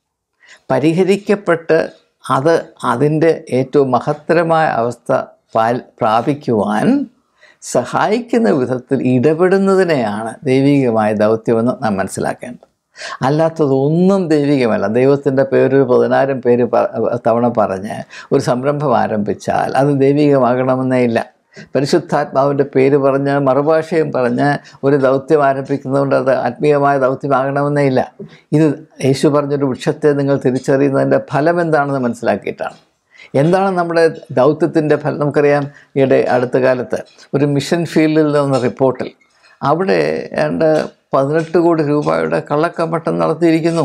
പരിഹരിക്കപ്പെട്ട് അത് അതിൻ്റെ ഏറ്റവും മഹത്തരമായ അവസ്ഥ പാൽ പ്രാപിക്കുവാൻ സഹായിക്കുന്ന വിധത്തിൽ ഇടപെടുന്നതിനെയാണ് ദൈവികമായ ദൗത്യമെന്ന് നാം മനസ്സിലാക്കേണ്ടത്. അല്ലാത്തതൊന്നും ദൈവികമല്ല. ദൈവത്തിൻ്റെ പേര് പതിനായിരം പേര് തവണ പറഞ്ഞ് ഒരു സംരംഭം ആരംഭിച്ചാൽ അത് ദൈവികമാകണമെന്നേ ഇല്ല. പരിശുദ്ധാത്മാവിൻ്റെ പേര് പറഞ്ഞ് മറുഭാഷയും പറഞ്ഞ് ഒരു ദൗത്യം ആരംഭിക്കുന്നതുകൊണ്ട് അത് ആത്മീയമായ ദൗത്യമാകണമെന്നേ ഇല്ല. ഇത് യേശു പറഞ്ഞൊരു വൃക്ഷത്തെ നിങ്ങൾ തിരിച്ചറിയുന്നതിൻ്റെ ഫലം എന്താണെന്ന് മനസ്സിലാക്കിയിട്ടാണ്. എന്താണ് നമ്മുടെ ദൗത്യത്തിൻ്റെ ഫലം? നമുക്കറിയാം, ഈയിടെ അടുത്ത കാലത്ത് ഒരു മിഷൻ ഫീൽഡിൽ നിന്ന് റിപ്പോർട്ടിൽ അവിടെ ഏതാണ്ട് പതിനെട്ട് കോടി രൂപയുടെ കള്ളക്കമ്മട്ടം നടത്തിയിരിക്കുന്നു.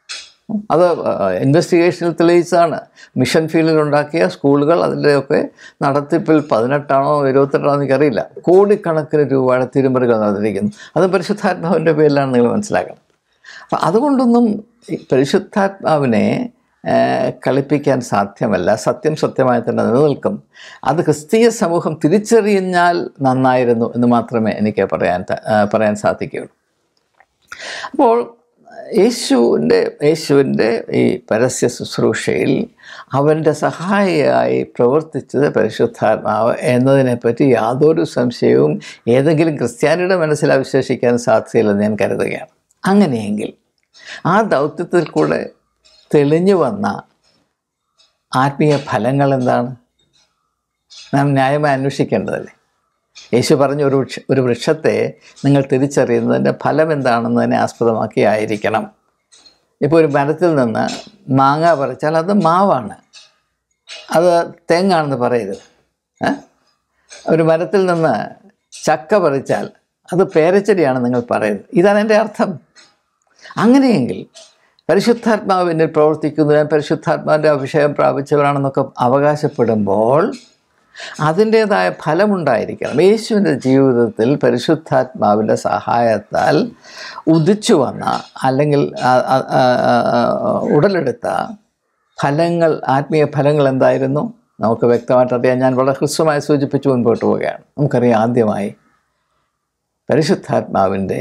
അത് ഇൻവെസ്റ്റിഗേഷനിൽ തെളിയിച്ചാണ്. മിഷൻ ഫീൽഡിലുണ്ടാക്കിയ സ്കൂളുകൾ അതിൻ്റെയൊക്കെ നടത്തിപ്പിൽ പതിനെട്ടാണോ ഇരുപത്തെട്ടാണോ എനിക്കറിയില്ല, കോടിക്കണക്കിന് രൂപയുടെ തിരുമറികൾ നടത്തിയിരിക്കുന്നു. അത് പരിശുദ്ധാത്മാവിൻ്റെ പേരിലാണ് നിങ്ങൾ മനസ്സിലാക്കണം. അപ്പം അതുകൊണ്ടൊന്നും പരിശുദ്ധാത്മാവിനെ കളിപ്പിക്കാൻ സാധ്യമല്ല. സത്യം സത്യമായി തന്നെ നിലനിൽക്കും. അത് ക്രിസ്തീയ സമൂഹം തിരിച്ചറിഞ്ഞാൽ നന്നായിരുന്നു എന്ന് മാത്രമേ എനിക്ക് പറയാൻ പറയാൻ സാധിക്കുകയുള്ളൂ. അപ്പോൾ യേശുവിൻ്റെ യേശുവിൻ്റെ ഈ പരസ്യ ശുശ്രൂഷയിൽ അവൻ്റെ സഹായിയായി പ്രവർത്തിച്ചത് പരിശുദ്ധാത്മാവ് എന്നതിനെപ്പറ്റി യാതൊരു സംശയവും ഏതെങ്കിലും ക്രിസ്ത്യാനിയുടെ മനസ്സിൽ അവശേഷിക്കാൻ സാധ്യതയില്ലെന്ന് ഞാൻ കരുതുകയാണ്. അങ്ങനെയെങ്കിൽ ആ ദൗത്യത്തിൽ കൂടെ തെളിഞ്ഞു വന്ന ആത്മീയ ഫലങ്ങൾ എന്താണ്? നാം ന്യായമായി അന്വേഷിക്കേണ്ടതല്ലേ? യേശു പറഞ്ഞ ഒരു വൃക്ഷ ഒരു വൃക്ഷത്തെ നിങ്ങൾ തിരിച്ചറിയുന്നതിൻ്റെ ഫലം എന്താണെന്നതിനെ ആസ്പദമാക്കി ആയിരിക്കണം. ഇപ്പോൾ ഒരു മരത്തിൽ നിന്ന് മാങ്ങ പറിച്ചാൽ അത് മാവാണ്, അത് തേങ്ങാണെന്ന് പറയരുത്. ഒരു മരത്തിൽ നിന്ന് ചക്ക പറിച്ചാൽ അത് പേരച്ചെടിയാണ് നിങ്ങൾ പറയരുത്. ഇതാണ് എൻ്റെ അർത്ഥം. അങ്ങനെയെങ്കിൽ പരിശുദ്ധാത്മാവ് എന്നിൽ പ്രവർത്തിക്കുന്നു, ഞാൻ പരിശുദ്ധാത്മാവിൻ്റെ അഭിഷേകം പ്രാപിച്ചവരാണെന്നൊക്കെ അവകാശപ്പെടുമ്പോൾ അതിൻ്റേതായ ഫലമുണ്ടായിരിക്കണം. യേശുവിൻ്റെ ജീവിതത്തിൽ പരിശുദ്ധാത്മാവിൻ്റെ സഹായത്താൽ ഉദിച്ചു വന്ന അല്ലെങ്കിൽ ഉടലെടുത്ത ഫലങ്ങൾ, ആത്മീയ ഫലങ്ങൾ എന്തായിരുന്നു? നമുക്ക് വ്യക്തമായിട്ടറിയാം. ഞാൻ വളരെ ഹ്രസ്വമായി സൂചിപ്പിച്ച് മുൻപോട്ട് പോവുകയാണ്. നമുക്കറിയാം, ആദ്യമായി പരിശുദ്ധാത്മാവിൻ്റെ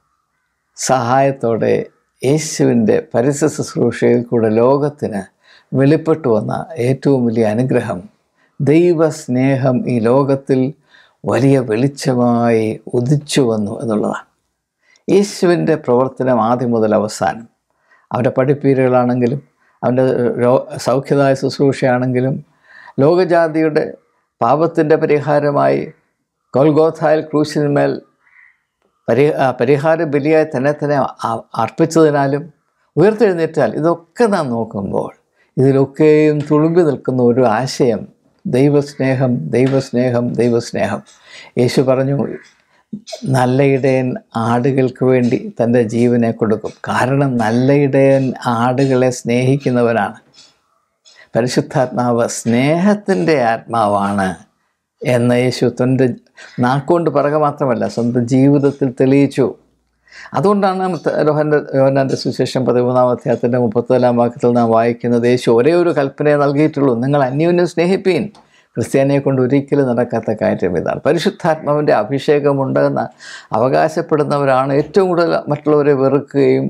സഹായത്തോടെ യേശുവിൻ്റെ പരസ്യ ശുശ്രൂഷയിൽ കൂടെ ലോകത്തിന് വെളിപ്പെട്ടു വന്ന ഏറ്റവും വലിയ അനുഗ്രഹം ദൈവസ്നേഹം ഈ ലോകത്തിൽ വലിയ വെളിച്ചമായി ഉദിച്ചു വന്നു എന്നുള്ളതാണ്. യേശുവിൻ്റെ പ്രവർത്തനം ആദ്യം മുതൽ അവസാനം, അവൻ്റെ പഠിപ്പീരുകളാണെങ്കിലും അവൻ്റെ രോ സൗഖ്യദായ ശുശ്രൂഷയാണെങ്കിലും ലോകജാതിയുടെ പാപത്തിൻ്റെ പരിഹാരമായി ഗൊൽഗോഥായിൽ ക്രൂശിന്മേൽ പരി പരിഹാര ബലിയായി തന്നെ തന്നെ അർപ്പിച്ചതിനാലും ഉയർത്തെഴുന്നേറ്റാൽ, ഇതൊക്കെ നാം നോക്കുമ്പോൾ ഇതിലൊക്കെയും തുളുമ്പി നിൽക്കുന്ന ഒരു ആശയം ദൈവസ്നേഹം, ദൈവസ്നേഹം, ദൈവസ്നേഹം. യേശു പറഞ്ഞു, നല്ല ഇടയൻ ആടുകൾക്ക് വേണ്ടി തൻ്റെ ജീവനെ കൊടുക്കും. കാരണം നല്ല ഇടയൻ ആടുകളെ സ്നേഹിക്കുന്നവനാണ്. പരിശുദ്ധാത്മാവ് സ്നേഹത്തിൻ്റെ ആത്മാവാണ് എന്ന് യേശു തൻ്റെ നാക്കുകൊണ്ട് പറയുക മാത്രമല്ല, സ്വന്തം ജീവിതത്തിൽ തെളിയിച്ചു. അതുകൊണ്ടാണ് യോഹന്നാൻ്റെ യോഹന്നാൻ്റെ സുവിശേഷം പതിമൂന്നാം അധ്യായത്തിൻ്റെ മുപ്പത്തിനാലാം വാക്യത്തിൽ നാം വായിക്കുന്നത്, യേശു ഒരേ ഒരു കൽപ്പനയെ നൽകിയിട്ടുള്ളൂ, നിങ്ങൾ അന്യോന്യം സ്നേഹിപ്പീൻ. ക്രിസ്ത്യാനിയെ കൊണ്ട് ഒരിക്കലും നടക്കാത്ത കാര്യം ഇതാണ്. പരിശുദ്ധാത്മാവിൻ്റെ അഭിഷേകമുണ്ടെന്ന് അവകാശപ്പെടുന്നവരാണ് ഏറ്റവും കൂടുതൽ മറ്റുള്ളവരെ വെറുക്കുകയും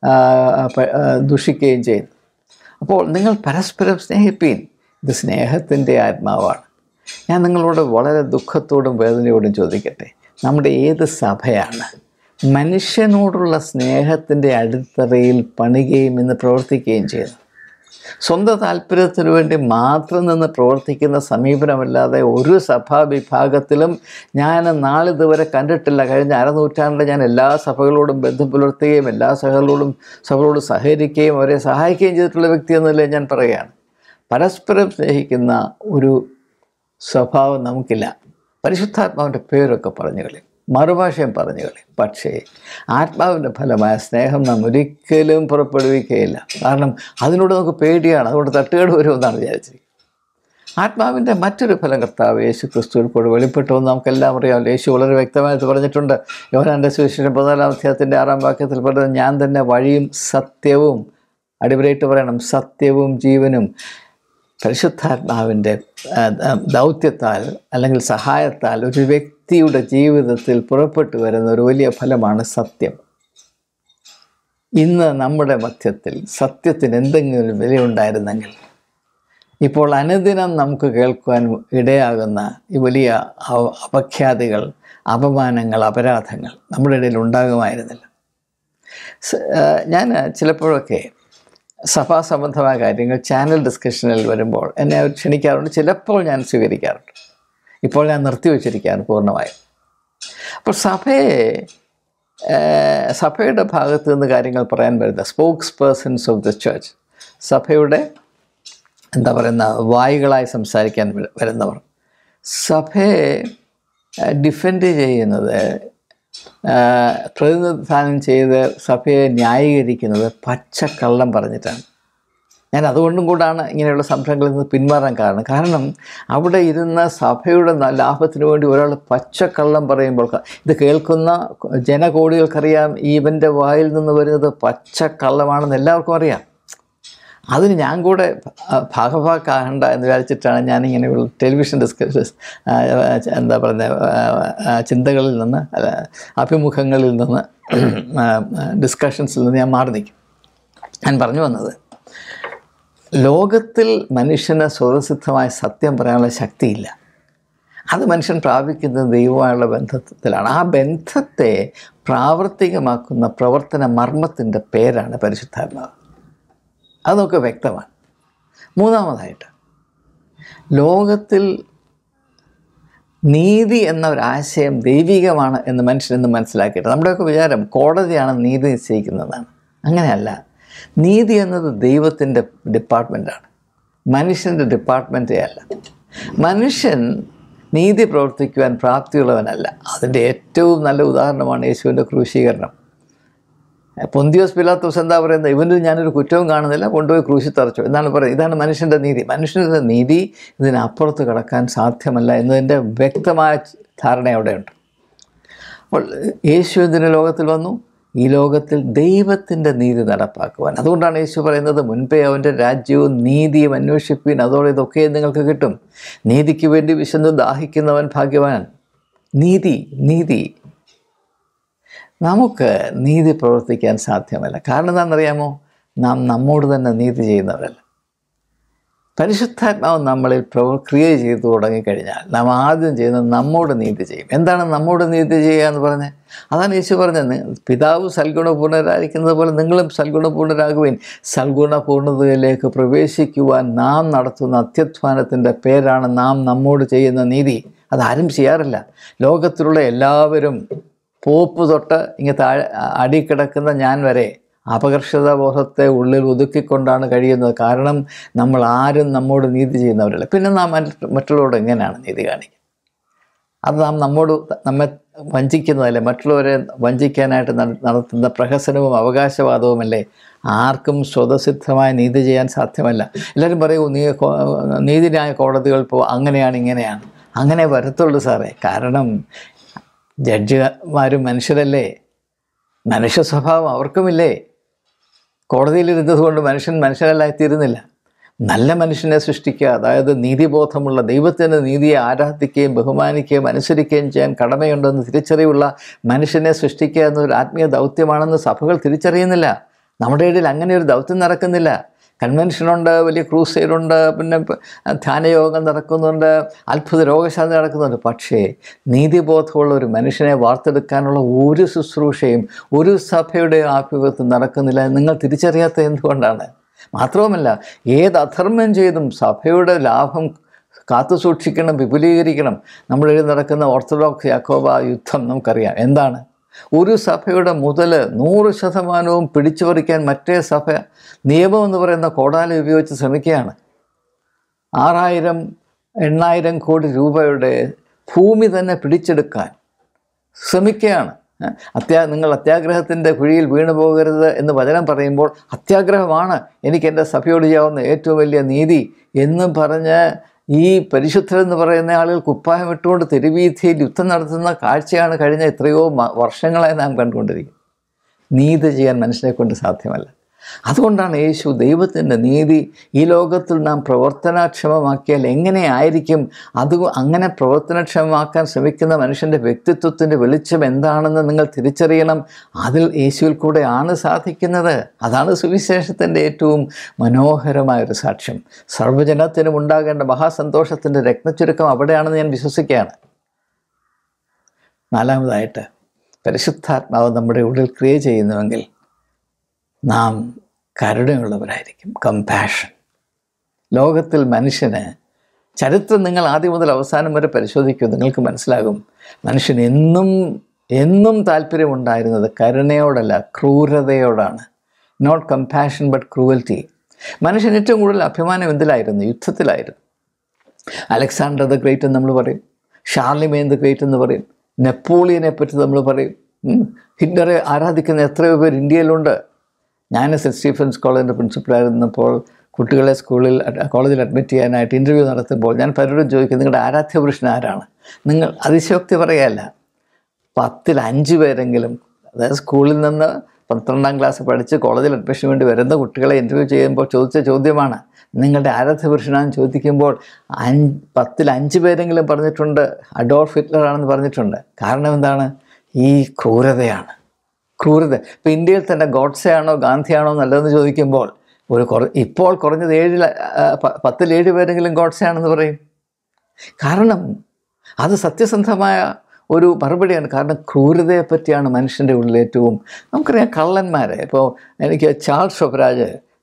ദുഷിക്കുകയും ചെയ്യുന്നത്. അപ്പോൾ നിങ്ങൾ പരസ്പരം സ്നേഹിപ്പീൻ. ഇത് സ്നേഹത്തിൻ്റെ ആത്മാവാണ്. ഞാൻ നിങ്ങളോട് വളരെ ദുഃഖത്തോടും വേദനയോടും ചോദിക്കട്ടെ, നമ്മുടെ ഏത് സഭയാണ് മനുഷ്യനോടുള്ള സ്നേഹത്തിൻ്റെ അടിത്തറയിൽ പണിയുകയും ഇന്ന് പ്രവർത്തിക്കുകയും ചെയ്യുന്നത്? സ്വന്തം താല്പര്യത്തിനു വേണ്ടി മാത്രം നിന്ന് പ്രവർത്തിക്കുന്ന സമീപനമല്ലാതെ ഒരു സഭാവിഭാഗത്തിലും ഞാൻ നാളിതുവരെ കണ്ടിട്ടില്ല. കഴിഞ്ഞ അരനൂറ്റാണ്ടിൽ ഞാൻ എല്ലാ സഭകളോടും ബന്ധം പുലർത്തുകയും എല്ലാ സഭകളോടും സഭകളോട് സഹകരിക്കുകയും അവരെ സഹായിക്കുകയും ചെയ്തിട്ടുള്ള വ്യക്തി എന്നല്ലേ ഞാൻ പറയുകയാണ്. പരസ്പരം സ്നേഹിക്കുന്ന ഒരു സ്വഭാവം നമുക്കില്ല. പരിശുദ്ധാത്മാവിൻ്റെ പേരൊക്കെ പറഞ്ഞു കളി, മറുഭാഷയും പറഞ്ഞു കളി, പക്ഷേ ആത്മാവിൻ്റെ ഫലമായ സ്നേഹം നാം ഒരിക്കലും പുറപ്പെടുവിക്കുകയില്ല. കാരണം അതിനോട് നമുക്ക് പേടിയാണ്, അതുകൊണ്ട് തട്ടുകേട് വരുമെന്നാണ് വിചാരിച്ചത്. ആത്മാവിൻ്റെ മറ്റൊരു ഫലം കർത്താവ് യേശു ക്രിസ്തുവിൽ കൂടെ വെളിപ്പെട്ടുവെന്ന് നമുക്കെല്ലാം അറിയാമല്ലോ. യേശു വളരെ വ്യക്തമായിട്ട് പറഞ്ഞിട്ടുണ്ട്. യോഹന്നാൻ്റെ സുവിശേഷം പതിനാലാം അധ്യായത്തിൻ്റെ ആറാം വാക്യത്തിൽ പറയുന്നത്, ഞാൻ തന്നെ വഴിയും സത്യവും, അടിവരയിട്ട് പറയണം, സത്യവും ജീവനും. പരിശുദ്ധാത്മാവിൻ്റെ ദൗത്യത്താൽ അല്ലെങ്കിൽ സഹായത്താൽ ഒരു വ്യക്തിയുടെ ജീവിതത്തിൽ പുറപ്പെട്ടു വരുന്ന ഒരു വലിയ ഫലമാണ് സത്യം. ഇന്ന് നമ്മുടെ മധ്യത്തിൽ സത്യത്തിന് എന്തെങ്കിലും വിലയുണ്ടായിരുന്നെങ്കിൽ ഇപ്പോൾ അനുദിനം നമുക്ക് കേൾക്കുവാൻ ഇടയാകുന്ന ഈ വലിയ അപഖ്യാതികൾ, അപമാനങ്ങൾ, അപരാധങ്ങൾ നമ്മുടെ ഇടയിൽ ഉണ്ടാകുമായിരുന്നില്ല. ഞാൻ ചിലപ്പോഴൊക്കെ സഭാ സംബന്ധമായ കാര്യങ്ങൾ ചാനൽ ഡിസ്കഷനിൽ വരുമ്പോൾ എന്നെ അവർ ക്ഷണിക്കാറുണ്ട്. ചിലപ്പോൾ ഞാൻ സ്വീകരിക്കാറുണ്ട്. ഇപ്പോൾ ഞാൻ നിർത്തിവെച്ചിരിക്കുകയാണ് പൂർണ്ണമായും. അപ്പോൾ സഭയെ സഭയുടെ ഭാഗത്തു നിന്ന് കാര്യങ്ങൾ പറയാൻ വരുന്ന spokes persons of the church, സഭയുടെ എന്താ പറയുന്ന വായികളായി സംസാരിക്കാൻ വരുന്നവർ, സഭയെ ഡിഫെൻഡ് ചെയ്യുന്നത്, പ്രതിനിധാനം ചെയ്ത് സഭയെ ന്യായീകരിക്കുന്നത് പച്ചക്കള്ളം പറഞ്ഞിട്ടാണ്. ഞാൻ അതുകൊണ്ടും കൂടാണ് ഇങ്ങനെയുള്ള സംരംഭങ്ങളിൽ നിന്ന് പിന്മാറാൻ കാരണം. കാരണം അവിടെ ഇരുന്ന സഭയുടെ ലാഭത്തിന് വേണ്ടി ഒരാൾ പച്ചക്കള്ളം പറയുമ്പോൾ ഇത് കേൾക്കുന്ന ജനകോടികൾക്കറിയാം ഇവൻ്റെ വായിൽ നിന്ന് വരുന്നത് പച്ചക്കള്ളമാണെന്ന് എല്ലാവർക്കും അറിയാം. അതിന് ഞാൻ കൂടെ ഭാഗഭാക്കാകണ്ട എന്ന് വിചാരിച്ചിട്ടാണ് ഞാനിങ്ങനെയുള്ള ടെലിവിഷൻ ഡിസ്കഷൻസ് എന്താ പറയുന്നത് ചിന്തകളിൽ നിന്ന്, അഭിമുഖങ്ങളിൽ നിന്ന്, ഡിസ്കഷൻസിൽ നിന്ന് ഞാൻ മാറി നിൽക്കും. ഞാൻ പറഞ്ഞു വന്നത്, ലോകത്തിൽ മനുഷ്യന് സ്വതസിദ്ധമായ സത്യം പറയാനുള്ള ശക്തിയില്ല. അത് മനുഷ്യൻ പ്രാപിക്കുന്നത് ദൈവമായുള്ള ബന്ധത്തിലാണ്. ആ ബന്ധത്തെ പ്രാവർത്തികമാക്കുന്ന പ്രവർത്തന മർമ്മത്തിൻ്റെ പേരാണ് പരിശുദ്ധാത്മാവ്. അത് നമുക്ക് വ്യക്തമാണ്. മൂന്നാമതായിട്ട്, ലോകത്തിൽ നീതി എന്ന ഒരാശയം ദൈവികമാണ് എന്ന് മനുഷ്യനെന്ന് മനസ്സിലാക്കിയിട്ട്, നമ്മുടെയൊക്കെ വിചാരം കോടതിയാണ് നീതി നിശ്ചയിക്കുന്നതാണ്. അങ്ങനെയല്ല. നീതി എന്നത് ദൈവത്തിൻ്റെ ഡിപ്പാർട്ട്മെൻറ്റാണ്, മനുഷ്യൻ്റെ ഡിപ്പാർട്ട്മെൻറ്റേ അല്ല. മനുഷ്യൻ നീതി പ്രവർത്തിക്കുവാൻ പ്രാപ്തിയുള്ളവനല്ല. അതിൻ്റെ ഏറ്റവും നല്ല ഉദാഹരണമാണ് യേശുവിൻ്റെ ക്രൂശീകരണം. പൊന്തിയോസ് പിലാത്തോസ് എന്താ പറയുന്നത്? ഇവനിൽ ഞാനൊരു കുറ്റവും കാണുന്നില്ല, കൊണ്ടുപോയി ക്രൂശിൽ തറച്ചു എന്നാണ് പറയുന്നത്. ഇതാണ് മനുഷ്യൻ്റെ നീതി. മനുഷ്യൻ്റെ നീതി ഇതിനപ്പുറത്ത് കടക്കാൻ സാധ്യമല്ല എന്നതിൻ്റെ വ്യക്തമായ ധാരണ അവിടെയുണ്ട്. അപ്പോൾ യേശു ഇതിന് ലോകത്തിൽ വന്നു, ഈ ലോകത്തിൽ ദൈവത്തിൻ്റെ നീതി നടപ്പാക്കുവാൻ. അതുകൊണ്ടാണ് യേശു പറയുന്നത്, മുൻപേ അവൻ്റെ രാജ്യവും നീതിയും അന്വേഷിപ്പീൻ, അതോടെ ഇതൊക്കെ നിങ്ങൾക്ക് കിട്ടും. നീതിക്ക് വേണ്ടി വിശന്ന് ദാഹിക്കുന്നവൻ ഭാഗ്യവാൻ. നീതി നീതി നമുക്ക് നീതി പ്രവർത്തിക്കാൻ സാധ്യമല്ല. കാരണം എന്താണെന്നറിയാമോ? നാം നമ്മോട് തന്നെ നീതി ചെയ്യുന്നവരല്ല. പരിശുദ്ധാത്മാവ് നമ്മളിൽ പ്രക്രിയ ചെയ്തു തുടങ്ങിക്കഴിഞ്ഞാൽ നാം ആദ്യം ചെയ്യുന്നത് നമ്മോട് നീതി ചെയ്യും. എന്താണ് നമ്മോട് നീതി ചെയ്യുക എന്ന് പറഞ്ഞാൽ? അതാണ് യേശു പറഞ്ഞത്, പിതാവ് സൽഗുണപൂർണ്ണരായിരിക്കുന്നത് പോലെ നിങ്ങളും സൽഗുണപൂർണ്ണരാകുവിൻ. സൽഗുണപൂർണ്ണതയിലേക്ക് പ്രവേശിക്കുവാൻ നാം നടത്തുന്ന അത്യധ്വാനത്തിൻ്റെ പേരാണ് നാം നമ്മോട് ചെയ്യുന്ന നീതി. അതാരും ചെയ്യാറില്ല. ലോകത്തിലുള്ള എല്ലാവരും, പോപ്പ് തൊട്ട് ഇങ്ങ് താഴെ അടി കിടക്കുന്ന ഞാൻ വരെ, അപകർഷതാബോധത്തെ ഉള്ളിൽ ഒതുക്കിക്കൊണ്ടാണ് കഴിയുന്നത്. കാരണം നമ്മൾ ആരും നമ്മോട് നീതി ചെയ്യുന്നവരല്ല. പിന്നെ നാം മറ്റുള്ളവരോട് എങ്ങനെയാണ് നീതി കാണിക്കുക? അത് നാം നമ്മോട് നമ്മെ വഞ്ചിക്കുന്നതല്ലേ, മറ്റുള്ളവരെ വഞ്ചിക്കാനായിട്ട് നടത്തുന്ന പ്രഹസനവും അവകാശവാദവുമല്ലേ. ആർക്കും സ്വതസിദ്ധമായ നീതി ചെയ്യാൻ സാധ്യമല്ല. എല്ലാവരും പറയൂ, നീ നീതിന്യായ കോടതികൾ പോ, അങ്ങനെയാണ് ഇങ്ങനെയാണ്. അങ്ങനെ വരത്തുള്ളൂ സാറേ. കാരണം ജഡ്ജിമാരും മനുഷ്യരല്ലേ, മനുഷ്യ സ്വഭാവം അവർക്കുമില്ലേ. കോടതിയിലിരുന്നത് കൊണ്ട് മനുഷ്യൻ മനുഷ്യരല്ലായിത്തീരുന്നില്ല. നല്ല മനുഷ്യനെ സൃഷ്ടിക്കുക, അതായത് നീതിബോധമുള്ള, ദൈവത്തിൻ്റെ നീതിയെ ആരാധിക്കുകയും ബഹുമാനിക്കുകയും അനുസരിക്കുകയും ചെയ്യാൻ കടമയുണ്ടെന്ന് തിരിച്ചറിവുള്ള മനുഷ്യനെ സൃഷ്ടിക്കുക എന്നൊരു ആത്മീയ ദൗത്യമാണെന്ന് സഭകൾ തിരിച്ചറിയുന്നില്ല. നമ്മുടെ ഇടയിൽ അങ്ങനെ ഒരു ദൗത്യം നടക്കുന്നില്ല. കൺവെൻഷനുണ്ട്, വലിയ ക്രൂസൈഡുണ്ട്, പിന്നെ ധ്യാനയോഗം നടക്കുന്നുണ്ട്, അത്ഭുത രോഗശാന്തി നടക്കുന്നുണ്ട്. പക്ഷേ നീതിബോധമുള്ള ഒരു മനുഷ്യനെ വാർത്തെടുക്കാനുള്ള ഒരു ശുശ്രൂഷയും ഒരു സഭയുടെ ആഭിമുഖ്യത്തിൽ നടക്കുന്നില്ല. നിങ്ങൾ തിരിച്ചറിയാത്ത എന്തുകൊണ്ടാണ്? മാത്രവുമല്ല, ഏത് അധർമ്മം ചെയ്തും സഭയുടെ ലാഭം കാത്തു സൂക്ഷിക്കണം, വിപുലീകരിക്കണം. നമ്മളിൽ നടക്കുന്ന ഓർത്തഡോക്സ് യാക്കോബ യുദ്ധം നമുക്കറിയാം. എന്താണ്? ഒരു സഭയുടെ മുതൽ നൂറ് ശതമാനവും പിടിച്ചു പറിക്കാൻ മറ്റേ സഭ നിയമം എന്ന് പറയുന്ന കോടാലി ഉപയോഗിച്ച് ശ്രമിക്കുകയാണ്. ആറായിരം എണ്ണായിരം കോടി രൂപയുടെ ഭൂമി തന്നെ പിടിച്ചെടുക്കാൻ ശ്രമിക്കുകയാണ്. അത്യാ നിങ്ങൾ അത്യാഗ്രഹത്തിൻ്റെ കുഴിയിൽ വീണു പോകരുത് എന്ന് വചനം പറയുമ്പോൾ അത്യാഗ്രഹമാണ് എനിക്ക് എൻ്റെ സഭയോട് ചെയ്യാവുന്ന ഏറ്റവും വലിയ നീതി എന്ന് പറഞ്ഞ് ഈ പരിശുദ്ധരെന്ന് പറയുന്ന ആളുകൾ കുപ്പായം ഇട്ടുകൊണ്ട് തെരുവീഥിയിൽ യുദ്ധം നടത്തുന്ന കാഴ്ചയാണ് കഴിഞ്ഞ എത്രയോ വർഷങ്ങളായി നാം കണ്ടുകൊണ്ടിരിക്കുന്നത്. നീതി ചെയ്യാൻ മനുഷ്യനെ കൊണ്ട് സാധ്യമല്ല. അതുകൊണ്ടാണ് യേശു ദൈവത്തിൻ്റെ നീതി ഈ ലോകത്തിൽ നാം പ്രവർത്തനക്ഷമമാക്കിയാൽ എങ്ങനെയായിരിക്കും അത്? അങ്ങനെ പ്രവർത്തനക്ഷമമാക്കാൻ ശ്രമിക്കുന്ന മനുഷ്യൻ്റെ വ്യക്തിത്വത്തിൻ്റെ വെളിച്ചം എന്താണെന്ന് നിങ്ങൾ തിരിച്ചറിയണം. അതിൽ യേശുവിൽ കൂടെയാണ് സാധിക്കുന്നത്. അതാണ് സുവിശേഷത്തിൻ്റെ ഏറ്റവും മനോഹരമായൊരു സാക്ഷ്യം. സർവ്വജനത്തിനും ഉണ്ടാകേണ്ട മഹാസന്തോഷത്തിൻ്റെ രത്നച്ചുരുക്കം അവിടെയാണെന്ന് ഞാൻ വിശ്വസിക്കുകയാണ്. നാലാമതായിട്ട്, പരിശുദ്ധാത്മാവ് നമ്മുടെ ഉള്ളിൽ ക്രിയ ചെയ്യുന്നുവെങ്കിൽ നാം കരുണയുള്ളവരായിരിക്കും. കമ്പാഷൻ. ലോകത്തിൽ മനുഷ്യന്, ചരിത്രം നിങ്ങൾ ആദ്യം മുതൽ അവസാനം വരെ പരിശോധിക്കും, നിങ്ങൾക്ക് മനസ്സിലാകും മനുഷ്യൻ എന്നും എന്നും താല്പര്യമുണ്ടായിരുന്നത് കരുണയോടല്ല, ക്രൂരതയോടാണ്. Not compassion but cruelty. മനുഷ്യൻ ഏറ്റവും കൂടുതൽ അഭിമാനം എന്തിലായിരുന്നു? യുദ്ധത്തിലായിരുന്നു. അലക്സാണ്ടർ ദ ഗ്രേറ്റ് എന്ന് നമ്മൾ പറയും, ഷാർലിമേൻ ദ ഗ്രേറ്റ് എന്ന് പറയും, നെപ്പോളിയനെ പറ്റി നമ്മൾ പറയും. ഹിറ്റ്ലറെ ആരാധിക്കുന്ന എത്രയോ പേർ ഇന്ത്യയിലുണ്ട്. ഞാൻ സെൻറ്റ് സ്റ്റീഫൻസ് കോളേജിൻ്റെ പ്രിൻസിപ്പലായിരുന്നപ്പോൾ കുട്ടികളെ സ്കൂളിൽ കോളേജിൽ അഡ്മിറ്റ് ചെയ്യാനായിട്ട് ഇൻ്റർവ്യൂ നടത്തുമ്പോൾ ഞാൻ പലരോടും ചോദിക്കും, നിങ്ങളുടെ ആരാധ്യപുരുഷൻ ആരാണ്? നിങ്ങൾ അതിശയോക്തി പറയുകയല്ല, പത്തിൽ അഞ്ച് പേരെങ്കിലും, അതായത് സ്കൂളിൽ നിന്ന് പന്ത്രണ്ടാം ക്ലാസ് പഠിച്ച് കോളേജിൽ അഡ്മിഷന് വേണ്ടി വരുന്ന കുട്ടികളെ ഇൻ്റർവ്യൂ ചെയ്യുമ്പോൾ ചോദിച്ച ചോദ്യമാണ്, നിങ്ങളുടെ ആരാധ്യപുരുഷനാണെന്ന് ചോദിക്കുമ്പോൾ അഞ്ച് പത്തിൽ അഞ്ച് പേരെങ്കിലും പറഞ്ഞിട്ടുണ്ട് അഡോൾഫ് ഹിറ്റ്ലറാണെന്ന് പറഞ്ഞിട്ടുണ്ട്. കാരണം എന്താണ്? ഈ ക്രൂരതയാണ്. ക്രൂരത. ഇപ്പോൾ ഇന്ത്യയിൽ തന്നെ ഗോഡ്സെ ആണോ ഗാന്ധിയാണോ നല്ലതെന്ന് ചോദിക്കുമ്പോൾ ഒരു കുറ ഇപ്പോൾ കുറഞ്ഞത് ഏഴിൽ പത്തിൽ ഏഴ് പേരെങ്കിലും ഗോഡ്സെ ആണെന്ന് പറയും. കാരണം അത് സത്യസന്ധമായ ഒരു മറുപടിയാണ്. കാരണം ക്രൂരതയെ പറ്റിയാണ് മനുഷ്യൻ്റെ ഉള്ളിൽ ഏറ്റവും. നമുക്കറിയാം കള്ളന്മാരെ. ഇപ്പോൾ എനിക്ക് ചാൾസ് ഷൊപ്പരാജ്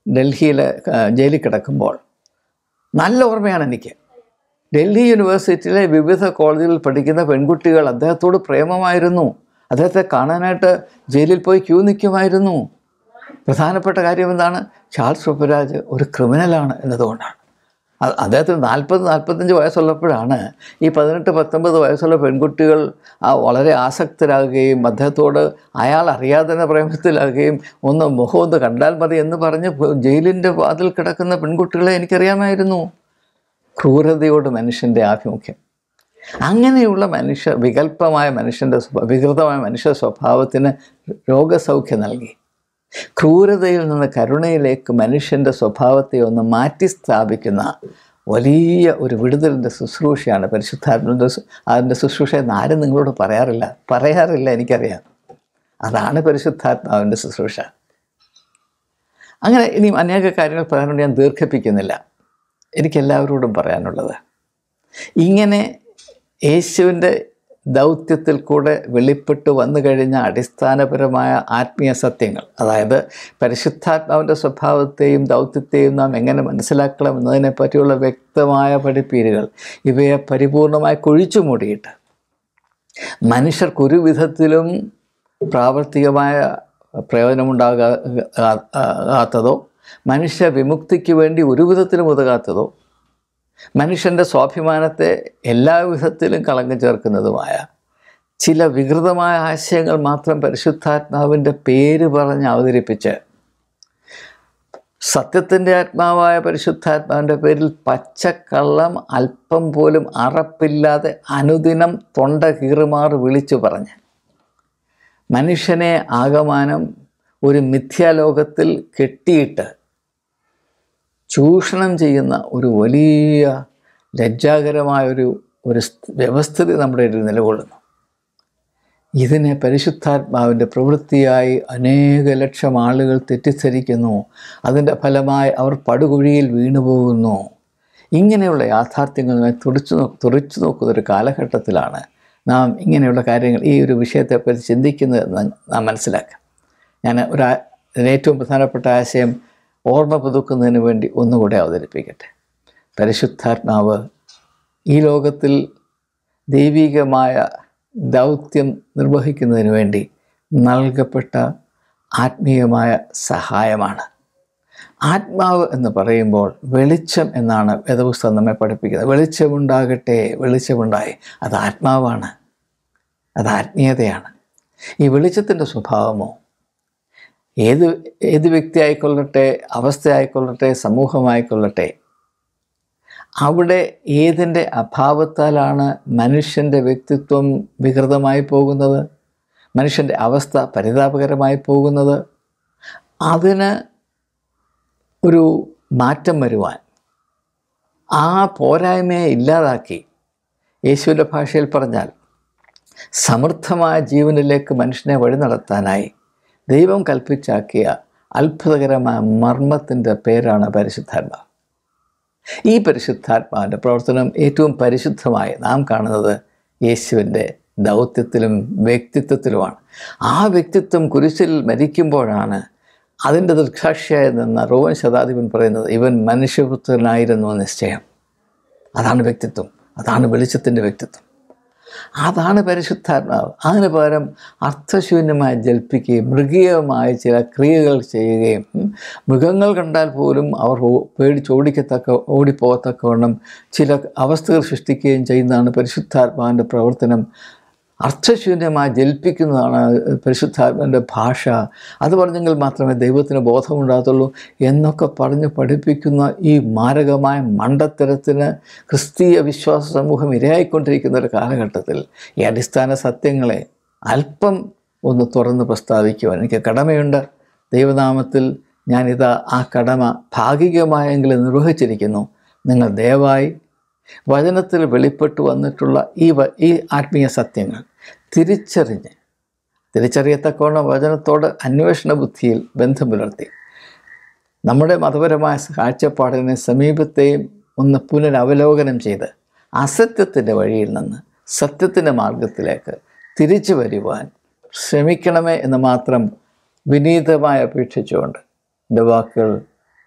ഡൽഹിയിലെ ജയിലിൽ കിടക്കുമ്പോൾ നല്ല ഓർമ്മയാണ് എനിക്ക്. ഡൽഹി യൂണിവേഴ്സിറ്റിയിലെ വിവിധ കോളേജുകളിൽ പഠിക്കുന്ന പെൺകുട്ടികൾ അദ്ദേഹത്തോട് പ്രേമമായിരുന്നു. അദ്ദേഹത്തെ കാണാനായിട്ട് ജയിലിൽ പോയി ക്യൂ നിൽക്കുമായിരുന്നു. പ്രധാനപ്പെട്ട കാര്യം എന്താണ്? ചാൾസ് പൃഥ്വിരാജ് ഒരു ക്രിമിനലാണ് എന്നതുകൊണ്ടാണ്. അദ്ദേഹത്തിന് നാൽപ്പത് നാൽപ്പത്തഞ്ച് വയസ്സുള്ളപ്പോഴാണ് ഈ പതിനെട്ട് പത്തൊമ്പത് വയസ്സുള്ള പെൺകുട്ടികൾ വളരെ ആസക്തരാകുകയും അദ്ദേഹത്തോട് അയാൾ അറിയാതെ തന്നെ പ്രേമത്തിലാകുകയും ഒന്ന് മുഖം ഒന്ന് കണ്ടാൽ മതി എന്ന് പറഞ്ഞ് ജയിലിൻ്റെ വാതിൽ കിടക്കുന്ന പെൺകുട്ടികളെ എനിക്കറിയാമായിരുന്നു. ക്രൂരതയോട് മനുഷ്യൻ്റെ ആഭിമുഖ്യം, അങ്ങനെയുള്ള മനുഷ്യ വികല്പമായ മനുഷ്യൻ്റെ വികൃതമായ മനുഷ്യ സ്വഭാവത്തിന് രോഗസൗഖ്യം നൽകി. ക്രൂരതയിൽ നിന്ന് കരുണയിലേക്ക് മനുഷ്യൻ്റെ സ്വഭാവത്തെ ഒന്ന് മാറ്റി സ്ഥാപിക്കുന്ന വലിയ ഒരു വിടുതലിൻ്റെ ശുശ്രൂഷയാണ് പരിശുദ്ധാത്മാവിൻ്റെ. അതിൻ്റെ ശുശ്രൂഷ എന്നാരും നിങ്ങളോട് പറയാറില്ല പറയാറില്ല എനിക്കറിയാം. അതാണ് പരിശുദ്ധാത്മാവിൻ്റെ ശുശ്രൂഷ. അങ്ങനെ ഇനിയും അനേക കാര്യങ്ങൾ പറയാനുണ്ട്, ഞാൻ ദീർഘിപ്പിക്കുന്നില്ല. എനിക്കെല്ലാവരോടും പറയാനുള്ളത്, ഇങ്ങനെ യേശുവിൻ്റെ ദൗത്യത്തിൽ കൂടെ വെളിപ്പെട്ട് വന്നു കഴിഞ്ഞ അടിസ്ഥാനപരമായ ആത്മീയ സത്യങ്ങൾ, അതായത് പരിശുദ്ധാത്മാവിൻ്റെ സ്വഭാവത്തെയും ദൗത്യത്തെയും നാം എങ്ങനെ മനസ്സിലാക്കണം എന്നതിനെ പറ്റിയുള്ള വ്യക്തമായ പഠിപ്പീരുകൾ, ഇവയെ പരിപൂർണമായി കുഴിച്ചു മൂടിയിട്ട് മനുഷ്യർക്കൊരു വിധത്തിലും പ്രാവർത്തികമായ പ്രയോജനമുണ്ടാകാത്തതോ മനുഷ്യ വിമുക്തിക്ക് വേണ്ടി ഒരു വിധത്തിലും ഉതകാത്തതോ മനുഷ്യൻ്റെ സ്വാഭിമാനത്തെ എല്ലാ വിധത്തിലും കളങ്കം ചേർക്കുന്നതുമായ ചില വികൃതമായ ആശയങ്ങൾ മാത്രം പരിശുദ്ധാത്മാവിൻ്റെ പേര് പറഞ്ഞ് അവതരിപ്പിച്ച് സത്യത്തിൻ്റെ ആത്മാവായ പരിശുദ്ധാത്മാവിൻ്റെ പേരിൽ പച്ചക്കള്ളം അല്പം പോലും അറപ്പില്ലാതെ അനുദിനം തൊണ്ട കീറുമാറ് വിളിച്ചു പറഞ്ഞ് മനുഷ്യനെ ആകമാനം ഒരു മിഥ്യാലോകത്തിൽ കെട്ടിയിട്ട് ചൂഷണം ചെയ്യുന്ന ഒരു വലിയ ലജ്ജാകരമായൊരു ഒരു വ്യവസ്ഥിതി നമ്മുടെ ഇടയിൽ നിലകൊള്ളുന്നു. ഇതിനെ പരിശുദ്ധാത്മാവിൻ്റെ പ്രവൃത്തിയായി അനേക ലക്ഷം ആളുകൾ തെറ്റിദ്ധരിക്കുന്നു. അതിൻ്റെ ഫലമായി അവർ പടുകുഴിയിൽ വീണുപോകുന്നു. ഇങ്ങനെയുള്ള യാഥാർത്ഥ്യങ്ങൾ തുറച്ചു നോ തുറച്ചു നോക്കുന്നൊരു കാലഘട്ടത്തിലാണ് നാം ഇങ്ങനെയുള്ള കാര്യങ്ങൾ, ഈ ഒരു വിഷയത്തെപ്പറ്റി ചിന്തിക്കുന്നതെന്ന് നാം മനസ്സിലാക്കാം. ഞാൻ ഒരു ഏറ്റവും പ്രധാനപ്പെട്ട ആശയം ഓർമ്മ പുതുക്കുന്നതിന് വേണ്ടി ഒന്നുകൂടെ അവതരിപ്പിക്കട്ടെ. പരിശുദ്ധാത്മാവ് ഈ ലോകത്തിൽ ദൈവികമായ ദൗത്യം നിർവഹിക്കുന്നതിന് വേണ്ടി നൽകപ്പെട്ട ആത്മീയമായ സഹായമാണ്. ആത്മാവ് എന്ന് പറയുമ്പോൾ വെളിച്ചം എന്നാണ് വേദപുസ്തകം നമ്മെ പഠിപ്പിക്കുന്നത്. വെളിച്ചമുണ്ടാകട്ടെ, വെളിച്ചമുണ്ടായി. അത് ആത്മാവാണ്, അത് ആത്മീയതയാണ്. ഈ വെളിച്ചത്തിൻ്റെ സ്വഭാവമോ ഏത് ഏത് വ്യക്തിയായിക്കൊള്ളട്ടെ, അവസ്ഥയായിക്കൊള്ളട്ടെ, സമൂഹമായിക്കൊള്ളട്ടെ, അവിടെ ഏതിൻ്റെ അഭാവത്താലാണ് മനുഷ്യൻ്റെ വ്യക്തിത്വം വികൃതമായി പോകുന്നത്, മനുഷ്യൻ്റെ അവസ്ഥ പരിതാപകരമായി പോകുന്നത്, അതിന് ഒരു മാറ്റം വരുവാൻ, ആ പോരായ്മയെ ഇല്ലാതാക്കി, യേശുവിൻ്റെ ഭാഷയിൽ പറഞ്ഞാൽ സമൃദ്ധമായ ജീവനിലേക്ക് മനുഷ്യനെ വഴി നടത്താനായി ദൈവം കൽപ്പിച്ചാക്കിയ അത്ഭുതകരമായ മർമ്മത്തിൻ്റെ പേരാണ് പരിശുദ്ധാത്മാവ്. ഈ പരിശുദ്ധാത്മാവിൻ്റെ പ്രവർത്തനം ഏറ്റവും പരിശുദ്ധമായി നാം കാണുന്നത് യേശുവിൻ്റെ ദൗത്യത്തിലും വ്യക്തിത്വത്തിലുമാണ്. ആ വ്യക്തിത്വം കുരിശിൽ മരിക്കുമ്പോഴാണ് അതിൻ്റെ ദൃക്സാക്ഷിയായി നിന്ന റോമൻ ശതാധിപൻ പറയുന്നത്, ഇവൻ മനുഷ്യപുത്രനായിരുന്നു നിശ്ചയം. അതാണ് വ്യക്തിത്വം, അതാണ് വെളിച്ചത്തിൻ്റെ വ്യക്തിത്വം, അതാണ് പരിശുദ്ധാത്മാവ്. അതിന് പകരം അർത്ഥശൂന്യമായി ജൽപ്പിക്കുകയും മൃഗീയമായ ചില ക്രിയകൾ ചെയ്യുകയും മൃഗങ്ങൾ കണ്ടാൽ പോലും അവർ പേടിച്ചോടിക്കത്തക്ക ഓടിപ്പോകത്തക്കവണ്ണം ചില അവസ്ഥകൾ സൃഷ്ടിക്കുകയും ചെയ്യുന്നതാണ് പരിശുദ്ധാത്മാവിൻ്റെ പ്രവർത്തനം. അർത്ഥശൂന്യമായി ജൽപ്പിക്കുന്നതാണ് പരിശുദ്ധാത്മാവിൻ്റെ ഭാഷ. അത് പറഞ്ഞെങ്കിൽ മാത്രമേ ദൈവത്തിന് ബോധമുണ്ടാകത്തുള്ളൂ എന്നൊക്കെ പറഞ്ഞ് പഠിപ്പിക്കുന്ന ഈ മാരകമായ മണ്ടത്തരത്തിന് ക്രിസ്തീയ വിശ്വാസ സമൂഹം ഇരയായിക്കൊണ്ടിരിക്കുന്ന ഒരു കാലഘട്ടത്തിൽ ഈ അടിസ്ഥാന സത്യങ്ങളെ അല്പം ഒന്ന് തുറന്ന് പ്രസ്താവിക്കുവാൻ എനിക്ക് കടമയുണ്ട്. ദൈവനാമത്തിൽ ഞാനിതാ ആ കടമ ഭാഗികമായെങ്കിലും നിർവഹിച്ചിരിക്കുന്നു. നിങ്ങൾ ദയവായി വചനത്തിൽ വെളിപ്പെട്ടു വന്നിട്ടുള്ള ഈ ഈ ആത്മീയ സത്യങ്ങൾ തിരിച്ചറിഞ്ഞ് തിരിച്ചറിയത്തക്കവണ്ണം വചനത്തോട് അന്വേഷണ ബുദ്ധിയിൽ ബന്ധം പുലർത്തി നമ്മുടെ മതപരമായ കാഴ്ചപ്പാടിനെ സമീപത്തെയും ഒന്ന് പുനരവലോകനം ചെയ്ത് അസത്യത്തിൻ്റെ വഴിയിൽ നിന്ന് സത്യത്തിൻ്റെ മാർഗത്തിലേക്ക് തിരിച്ചു വരുവാൻ ശ്രമിക്കണമേ എന്ന് മാത്രം വിനീതമായി അപേക്ഷിച്ചുകൊണ്ട് എൻ്റെ വാക്കുകൾ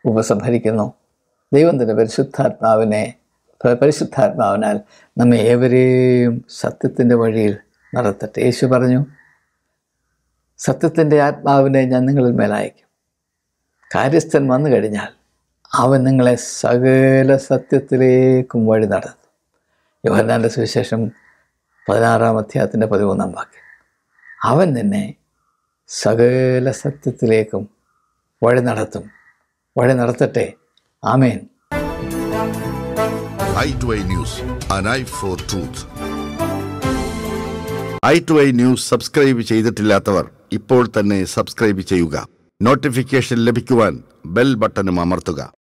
ഉപസംഹരിക്കുന്നു. ദൈവം തൻ്റെ പരിശുദ്ധാത്മാവിനെ പരിശുദ്ധാത്മാവിനാൽ നമ്മെ ഏവരെയും സത്യത്തിൻ്റെ വഴിയിൽ നടത്തട്ടെ. യേശു പറഞ്ഞു, സത്യത്തിൻ്റെ ആത്മാവിനെ ഞാൻ നിങ്ങളിൽ മേലയക്കും. കാര്യസ്ഥൻ വന്നു കഴിഞ്ഞാൽ അവൻ നിങ്ങളെ സകല സത്യത്തിലേക്കും വഴി നടത്തും. യോഹന്നാൻ്റെ സുവിശേഷം പതിനാറാം അധ്യായത്തിൻ്റെ പതിമൂന്നാം വാക്യം. അവൻ നിന്നെ സകല സത്യത്തിലേക്കും വഴി നടത്തും. വഴി നടത്തട്ടെ. ആമേൻ. Eye to Eye News, an eye for truth. Eye to Eye News subscribe ചെയ്തിട്ടില്ലാത്തവർ ഇപ്പോൾ തന്നെ സബ്സ്ക്രൈബ് ചെയ്യുക. നോട്ടിഫിക്കേഷൻ ലഭിക്കുവാൻ ബെൽ ബട്ടണും അമർത്തുക.